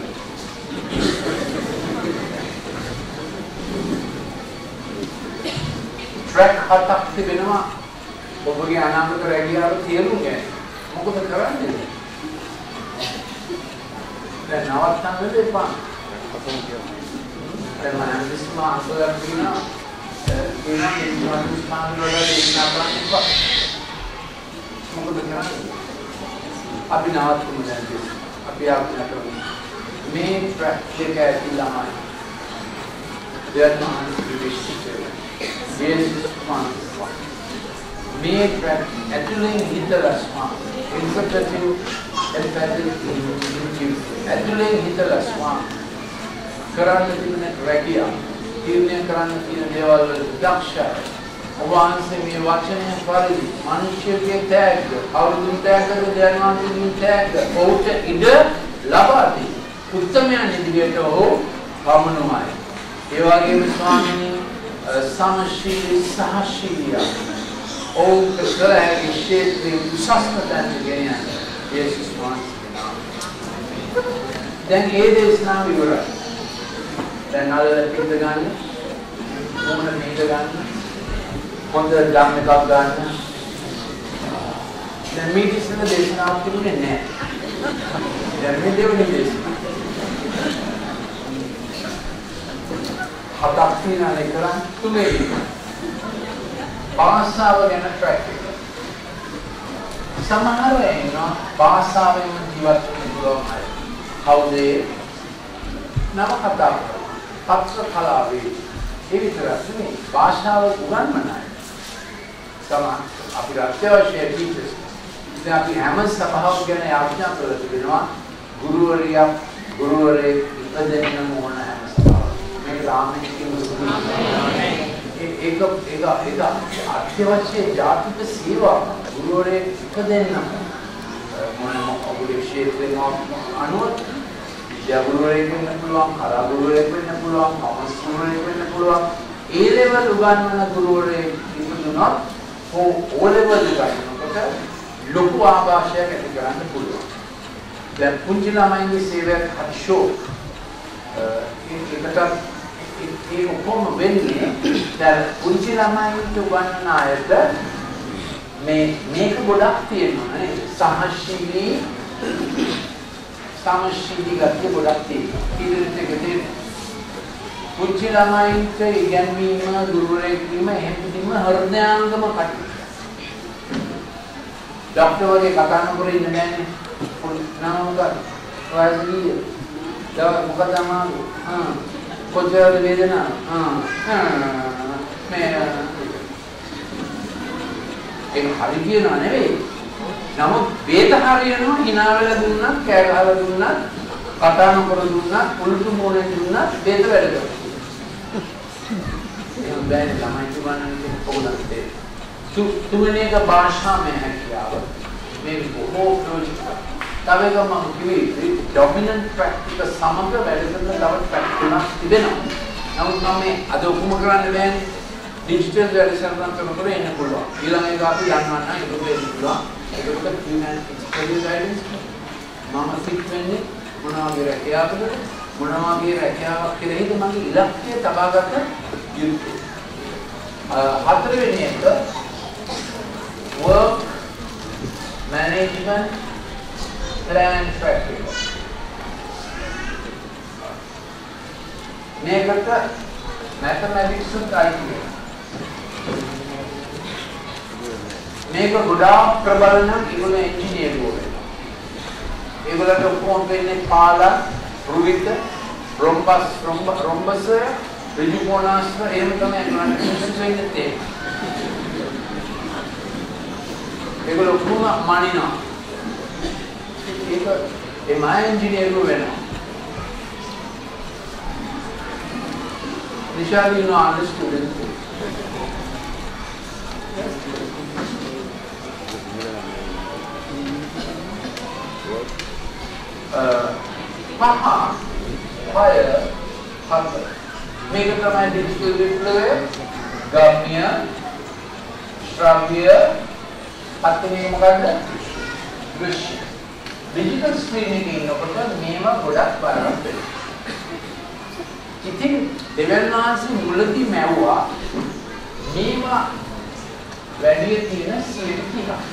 ට්‍රැක් හතක් තිබෙනවා. ඔබගේ අනාගත රැකියාව තේරුම් ගන්න. මොකද කරන්නේ? දැන් නවත්තන්න දෙපා. දැන් මම විශ්වාස කරනවා ඒනා විශ්වාස ස්ථාන වල දෙන්නා බලන්න. මොකද කරන්නේ? අපි නවත්තමු දැන්. අපි ආඥා කරමු. මේ ට්‍රැක් එක ඇතිලාමයි. දෙයන්මාන විශ්ිතේ. දේශපාලන මේ ට්‍රැක් ඇතුලෙන් හිතලා ස්මාර්ට් ඉන්ටර්ප්‍රෙටිව් එම්පැතික් ඇතුලෙන් හිතලා ස්මාර්ට් කරන්න තියෙන රැකියාව තීරණය කරන්න තියෙන දේවල් වල දක්ෂයි. ඔබ වහන්සේ මේ වචනය පරිදි මිනිස්යෙකුගේ තෑග්ග අවුරුදු තෑග්ගද දැනවන්තින් තෑග්ග ඔහුට ඉඩ ලබා දී උත්තමයන් ඉදිරියට ඔහු පමනුමයි. ඒ වගේම ස්වාමීනි සමශීලී සහශීලිය ඔවුන් කළ හැකි ක්ෂේත්‍රයේ උසස්ම තැනට ගෙන යන්න යේසුස් වහන්සේ. දැන් ඒ දේශනාව ඉවරයි. දැන් නලල පිට ගන්න මොන මේක ගන්න හොඳ ධම්ම එකක් ගන්න. දැන් මේ ඉස්සෙල්ලා දේශනාවක් තිබුණේ නැහැ. දැන් මේ දෙවෙනි දේශනාව හතක් තියෙනවා නේ කරන් තුනේ භාෂාව ගැන ට්‍රැක් එක. සමහර අය ඉන්නවා භාෂාවෙන් ජීවත් වෙන්න පුළුවන් අය. කවුද? නව කතා පත්‍ර කලාවේ ඒ විතරක් නෙමෙයි භාෂාව උගන්වන අය. සමහර අපි අත්‍යවශ්‍ය ටීචර්ස්. ඉතින් අපි හැම සභාවක් ගැන ආඥා කරලා තිබෙනවා ගුරුවරියක් ගුරුවරයෙක් ඉපදෙන්න ඕන හැම සභාවක්. මේක රාමයෙන් කියන ඒක ඒක ඒක අත්‍යවශ්‍ය ජාතික සේවාවක්. ගුරුවරයෙක් ඉපදෙන්න මොන මොකද ක්ෂේත්‍රෙම අනුව විද්‍යාගුරුවරයෙක් වෙන්න පුළුවන්, කලා ගුරුවරයෙක් වෙන්න පුළුවන්, කොමර්ස් ගුරුවරයෙක් වෙන්න පුළුවන්. ඒ ලෙවල් උගන්වන ගුරුවරයෙක් ඉපදුනොත් ඕ ලෙවල් උගන්වනකොට ලොකු ආభాෂයක් ඇති කරන්න පුළුවන්. දැන් පුංචි ළමයින්ගේ සේවයක් හරිෂෝ ඒකට ඒ ඔක්කොම වෙන්නේ දැන් පුංචි ළමයින්ට උගන්වන අයට මේ මේක ගොඩක් තියෙනවා නේද? සහශීලී සමශීලී ගතිය ගොඩක් තියෙනවා. ඊට එකතේ පුංචි ළමයින්ට ඉගැන්වීම ගුරුවරයෙක් වීම එහෙම කිසිම හෘදයාංගම කටයුතු. ડોක්ටර් වගේ කතා නොකර ඉන්න බෑනේ. නමක වාසිය දව මොකද අමාරු ආ කොච්චර වේදනාව ආ මේ ඒක හරි කියනවා නෙවෙයි. නමුත් වේද හරියනවා hina වෙලා දුන්නත් කෑ ගහලා දුන්නත් කතා නොකර දුන්නත් උල්ටු මොනේ දුන්නත් වේද වැඩ කරනවා. ඒක බෑනේ ළමයි තුමන්නේ කොහොමද ඒ තු තුමනේ එක භාෂාවේ හැකියාව මේ බොහෝ ප්‍රයෝජනවත්. තව එකක් මම කිව්වේ ඩොමිනන්ට් ට්‍රැක් එක සමග වැඩ කරන තව ට්‍රැක් තුනක් තිබෙනවා. නමුත් මම මේ අද ඔක්කොම කරන්න බෑනේ. ඩිජිටල් වැඩසටහන් කරනකොට එන්න පුළුවන්. ඊළඟ එක අපි යන්නවා නම් ඒක වෙන්න පුළුවන්. ඒකට human experience guidance මම ෆිට වෙන්නේ මොනවා වගේ රැකියාවකද මොනවා වගේ රැකියාවක් කෙරෙහිද මගේ ඉලක්කය තබාගත යුතුයි. හතරවෙනි එක work management plan track එක. මේකට mathematics උත් අයිති වෙනවා. මේක ගොඩාක් ප්‍රබල නම් ඒගොල්ලෝ එන්ජිනියර්වෝ වෙනවා. ඒගොල්ලන්ට ඔක්කොම වෙන්නේ පාලා, රුවිත, රොම්බස්, රොම්බස්, රිජුකෝනාස් එහෙම තමයි කරන්නේ වෙන්නේ. ඒගොල්ලෝ කොහොම මනිනවා. ඒක ඒ මා එන්ජිනියර්වෝ වෙනවා. Nishad, you know, other students. Uh, Paha, fire, hunger. Make a command digital display, Gamia, Shravya, Hatani Magada, Drishya. Digital screening in the Nema product by ඉතින් දෙවන්නාන්සේ මුලදී මැව්වා මේවා වැඩි තියෙන සියයට තිහක්.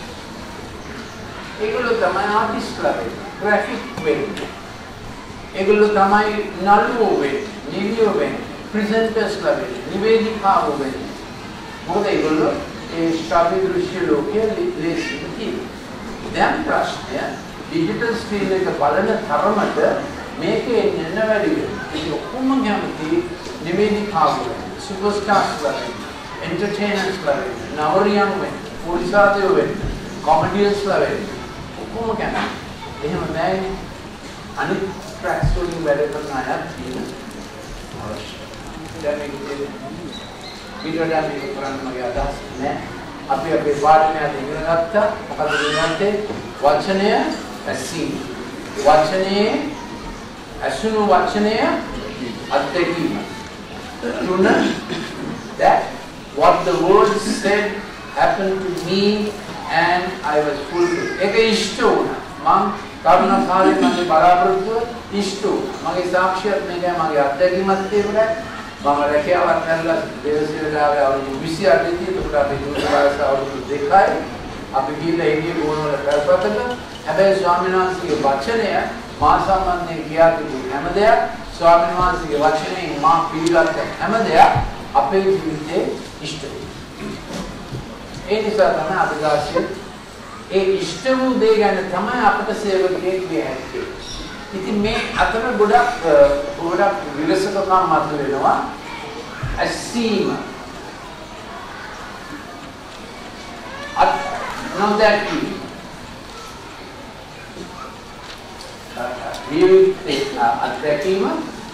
ඒගොල්ලෝ තමයි ආටිස්ට්ලා වෙන්නේ, ග්‍රැෆික් වෙන්නේ. ඒගොල්ලෝ තමයි නළුවෝ වෙන්නේ, නිවියෝ වෙන්නේ, ප්‍රෙසෙන්ටර්ස්ලා වෙන්නේ, නිවේදිකාවෝ වෙන්නේ. මොකද ඒගොල්ලෝ ඒ ශ්‍රව්‍ය දෘශ්‍ය ලෝකයේ ලේසියෙන් තියෙනවා. දැන් ප්‍රශ්නය ඩිජිටල් ස්ක්‍රීන් එක බලන තරමට මේකේ එන්න වැඩි වෙනවා. ඒක ඔක්කොම ගැමති නිවේදිකාවෝ වෙන්නේ, සුපර්ස්ටාර්ස්ලා වෙන්නේ, එන්ටර්ටේනර්ස්ලා වෙන්නේ, නවරියන් වෙන්නේ, පොලිසාදයෝ වෙන්නේ, කොමඩියන්ස්ලා වෙන්නේ. ඔක්කොම ගැන. එහෙම නැහැනේ. අනිත් ට්‍රැක්ස් වලින් වැඩ කරන අයත් තියෙන අවශ්‍යයි. දැන් මේක වීඩියෝ දැන් මේක කරන්න මගේ අදහස් නෑ. අපි අපේ පාඩමේ අද ඉගෙන ගත්තා. මොකද ඉගෙන ගත්තේ? වචනය ඇසීම. වචනේ ඇසුණු වචනය අත්දැකීම. තුන that what the word said happened to me and I was fulfilled. ඒක ඉෂ්ට වුණා. මම කරුණ කාලේ මගේ බලාපොරොත්තුව ඉෂ්ට වුණා. මගේ සාක්ෂියත් මේකයි, මගේ අත්දැකීමත් ඒකයි. මම රැකියාවක් කරලා දේශීයලාවේ අවුරුදු විසි අටදී එතකොට අපි ජීවිත වයස අවුරුදු දෙකයි. අපි ගිහිල්ලා ඉන්නේ බොනවල කරපතක. හැබැයි ස්වාමීන් වහන්සේගේ වචනය මා සම්බන්ධයෙන් කියා තිබුණු හැම දෙයක්, ස්වාමීන් වහන්සේගේ වචනයෙන් මා පිළිගත්ත හැම දෙයක් අපේ ජීවිතේ ඉෂ්ට වෙනවා. ඒ නිසා තමයි අපි ගාසිය ඒ ඉෂ්ට වූ දේ ගැන තමයි අපට සේවකයෙක් කිය හැක්කේ. ඉතින් මේ අතර ගොඩක් ගොඩක් විලසකම් මත වෙනවා. ඇසීම අත් නොදැකීම ජීවිතේ අත්දැකීම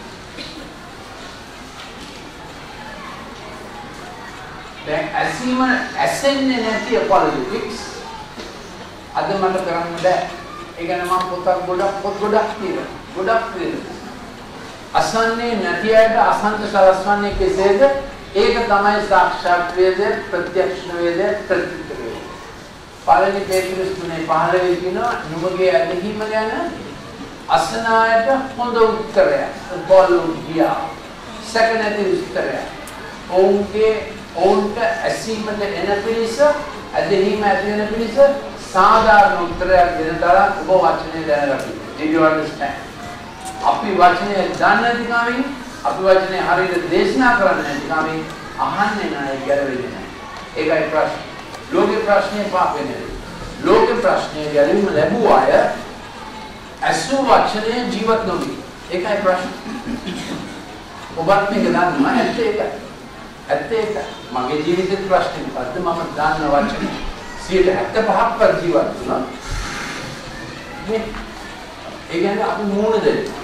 දැන් ඇසීම ඇසෙන්නේ නැති අපොලිටික්ස් අද මට කරන්න බෑ. ඒ කියන්නේ මම පොතක් ගොඩක් පොත් ගොඩක් තියෙනවා. ගොඩක් තියෙනවා. අසන්නේ නැති අයට අසන්ත සලස්වන්නේ කෙසේද? ඒක තමයි සාක්ෂාත් වේද, ප්‍රත්‍යක්ෂ වේද, ප්‍රතිත්ව වේද. පළවෙනි පේතුරුස් තුනේ පහළවේ කියනවා නුඹගේ ඇදහිම ගැන අසනායට හොඳ උත්තරයක්. බෝලු ගියා. සැක නැති උත්තරයක්. ඔවුන්ගේ ඔවුන්ට ඇසීමට එන පිළිස, ඇදහිම ඇති වෙන පිළිස සාධාරණ උත්තරයක් දෙන තරම් ඔබ වචනේ දැනගන්න. Did you understand? අපි වචනේ දන්නේ නැති කමින්, අපි වචනේ හරියට දේශනා කරන්නේ නැති කමින් අහන්නේ නැහැ, ගැලවෙන්නේ නැහැ. ඒකයි ප්‍රශ්නේ. ලෝකේ ප්‍රශ්නේ පාපෙන්නේ. ලෝකේ ප්‍රශ්නේ ගැලවීම ලැබුව අය අසු වචනේ ජීවත් නොවි. ඒකයි ප්‍රශ්නේ. ඔබත් මේක දන්නවා ඇත්ත ඒකයි. ඇත්ත ඒකයි. මගේ ජීවිතේ ප්‍රශ්නේ මොකද්ද? මම දන්න වචනේ සියයට හැත්තෑ පහක් ජීවත් වුණා. මේ ඒ කියන්නේ අපි මූණ දෙන්නවා.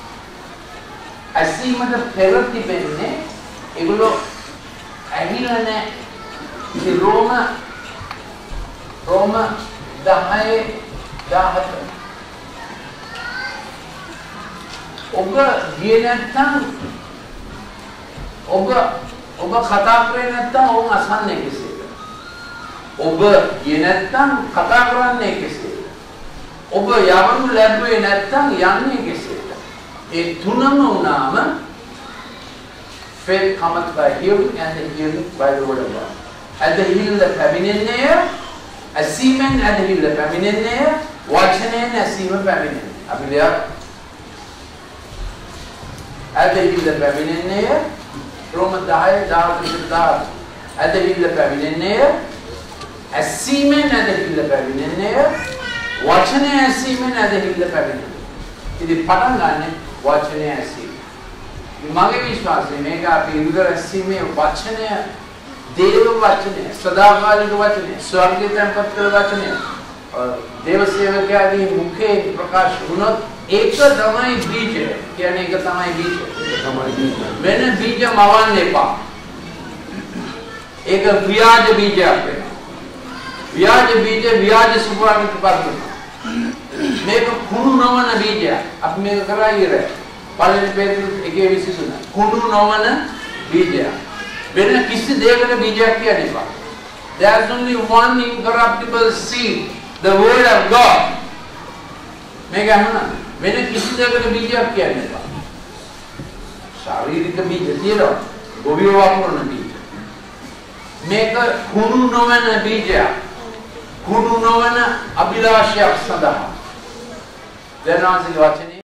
ඇසීමට පෙර තිබෙන්නේ ඒගොල්ලෝ ඇහිලා නැහැ. ඒ රෝම රෝම දහය දහහත ඔබ ගියේ නැත්නම් ඔබ ඔබ කතා කරේ නැත්නම් ඔවුන් අසන්නේ කෙසේද? ඔබ ගියේ නැත්නම් කතා කරන්නේ කෙසේද? ඔබ යවනු ලැබුවේ නැත්නම් යන්නේ කෙසේද? ඒ තුනම වුණාම faith cometh by hearing and the hearing by the word of God. ඇදහිල්ල පැමිණෙන්නේ ඇසීමෙන් ඇදහිල්ල පැමිණෙන්නේ වචනයෙන් ඇසීම පැමිණෙන්නේ. අපි දෙයක් ඇදහිල්ල පැමිණෙන්නේය. රෝම දහය දහතුන දහතුන. ඇදහිල්ල පැමිණෙන්නේය. ඇසීමෙන් ඇදහිල්ල පැමිණෙන්නේය. වචනය ඇසීමෙන් ඇදහිල්ල පැමිණෙන්නේය. ඉතින් පටන් ගන්න වචනය ඇසීම. මගේ විශ්වාසය මේක අපි ඉන්ද්‍ර ඇසීමේ වචනය දේව වචනය, සදාකාලික වචනය, ස්වර්ගයේ තැන්පත් කළ වචනය. දේව සේවකයාගේ මුඛයෙන් ප්‍රකාශ වුණොත් ඒක තමයි බීජය. කියන්නේ ඒක තමයි බීජය. ඒක තමයි බීජය. වෙන බීජ මවන්න එපා. ඒක ව්‍යාජ බීජයක් වෙනවා. ව්‍යාජ බීජ ව්‍යාජ සුභාවිත පරිණාමය. මේක කුණු නොවන බීජයක්. අපි මේක කරා ඉවරයි. පළවෙනි පෙරේතුරු එකේ විසිතුන. කුණු නොවන බීජයක්. වෙන කිසි දෙයකට බීජයක් කියන්න එපා. There's only one incorruptible seed, the word of God. මේක අහන්න. වෙන කිසි දෙයකට බීජයක් කියන්න එපා. ශාරීරික බීජ තියෙනවා. ගොවියෝ වපුරන බීජ. මේක කුණු නොවන බීජයක්. කුණු නොවන අභිලාෂයක් සඳහා. දැන් ආසික වචනේ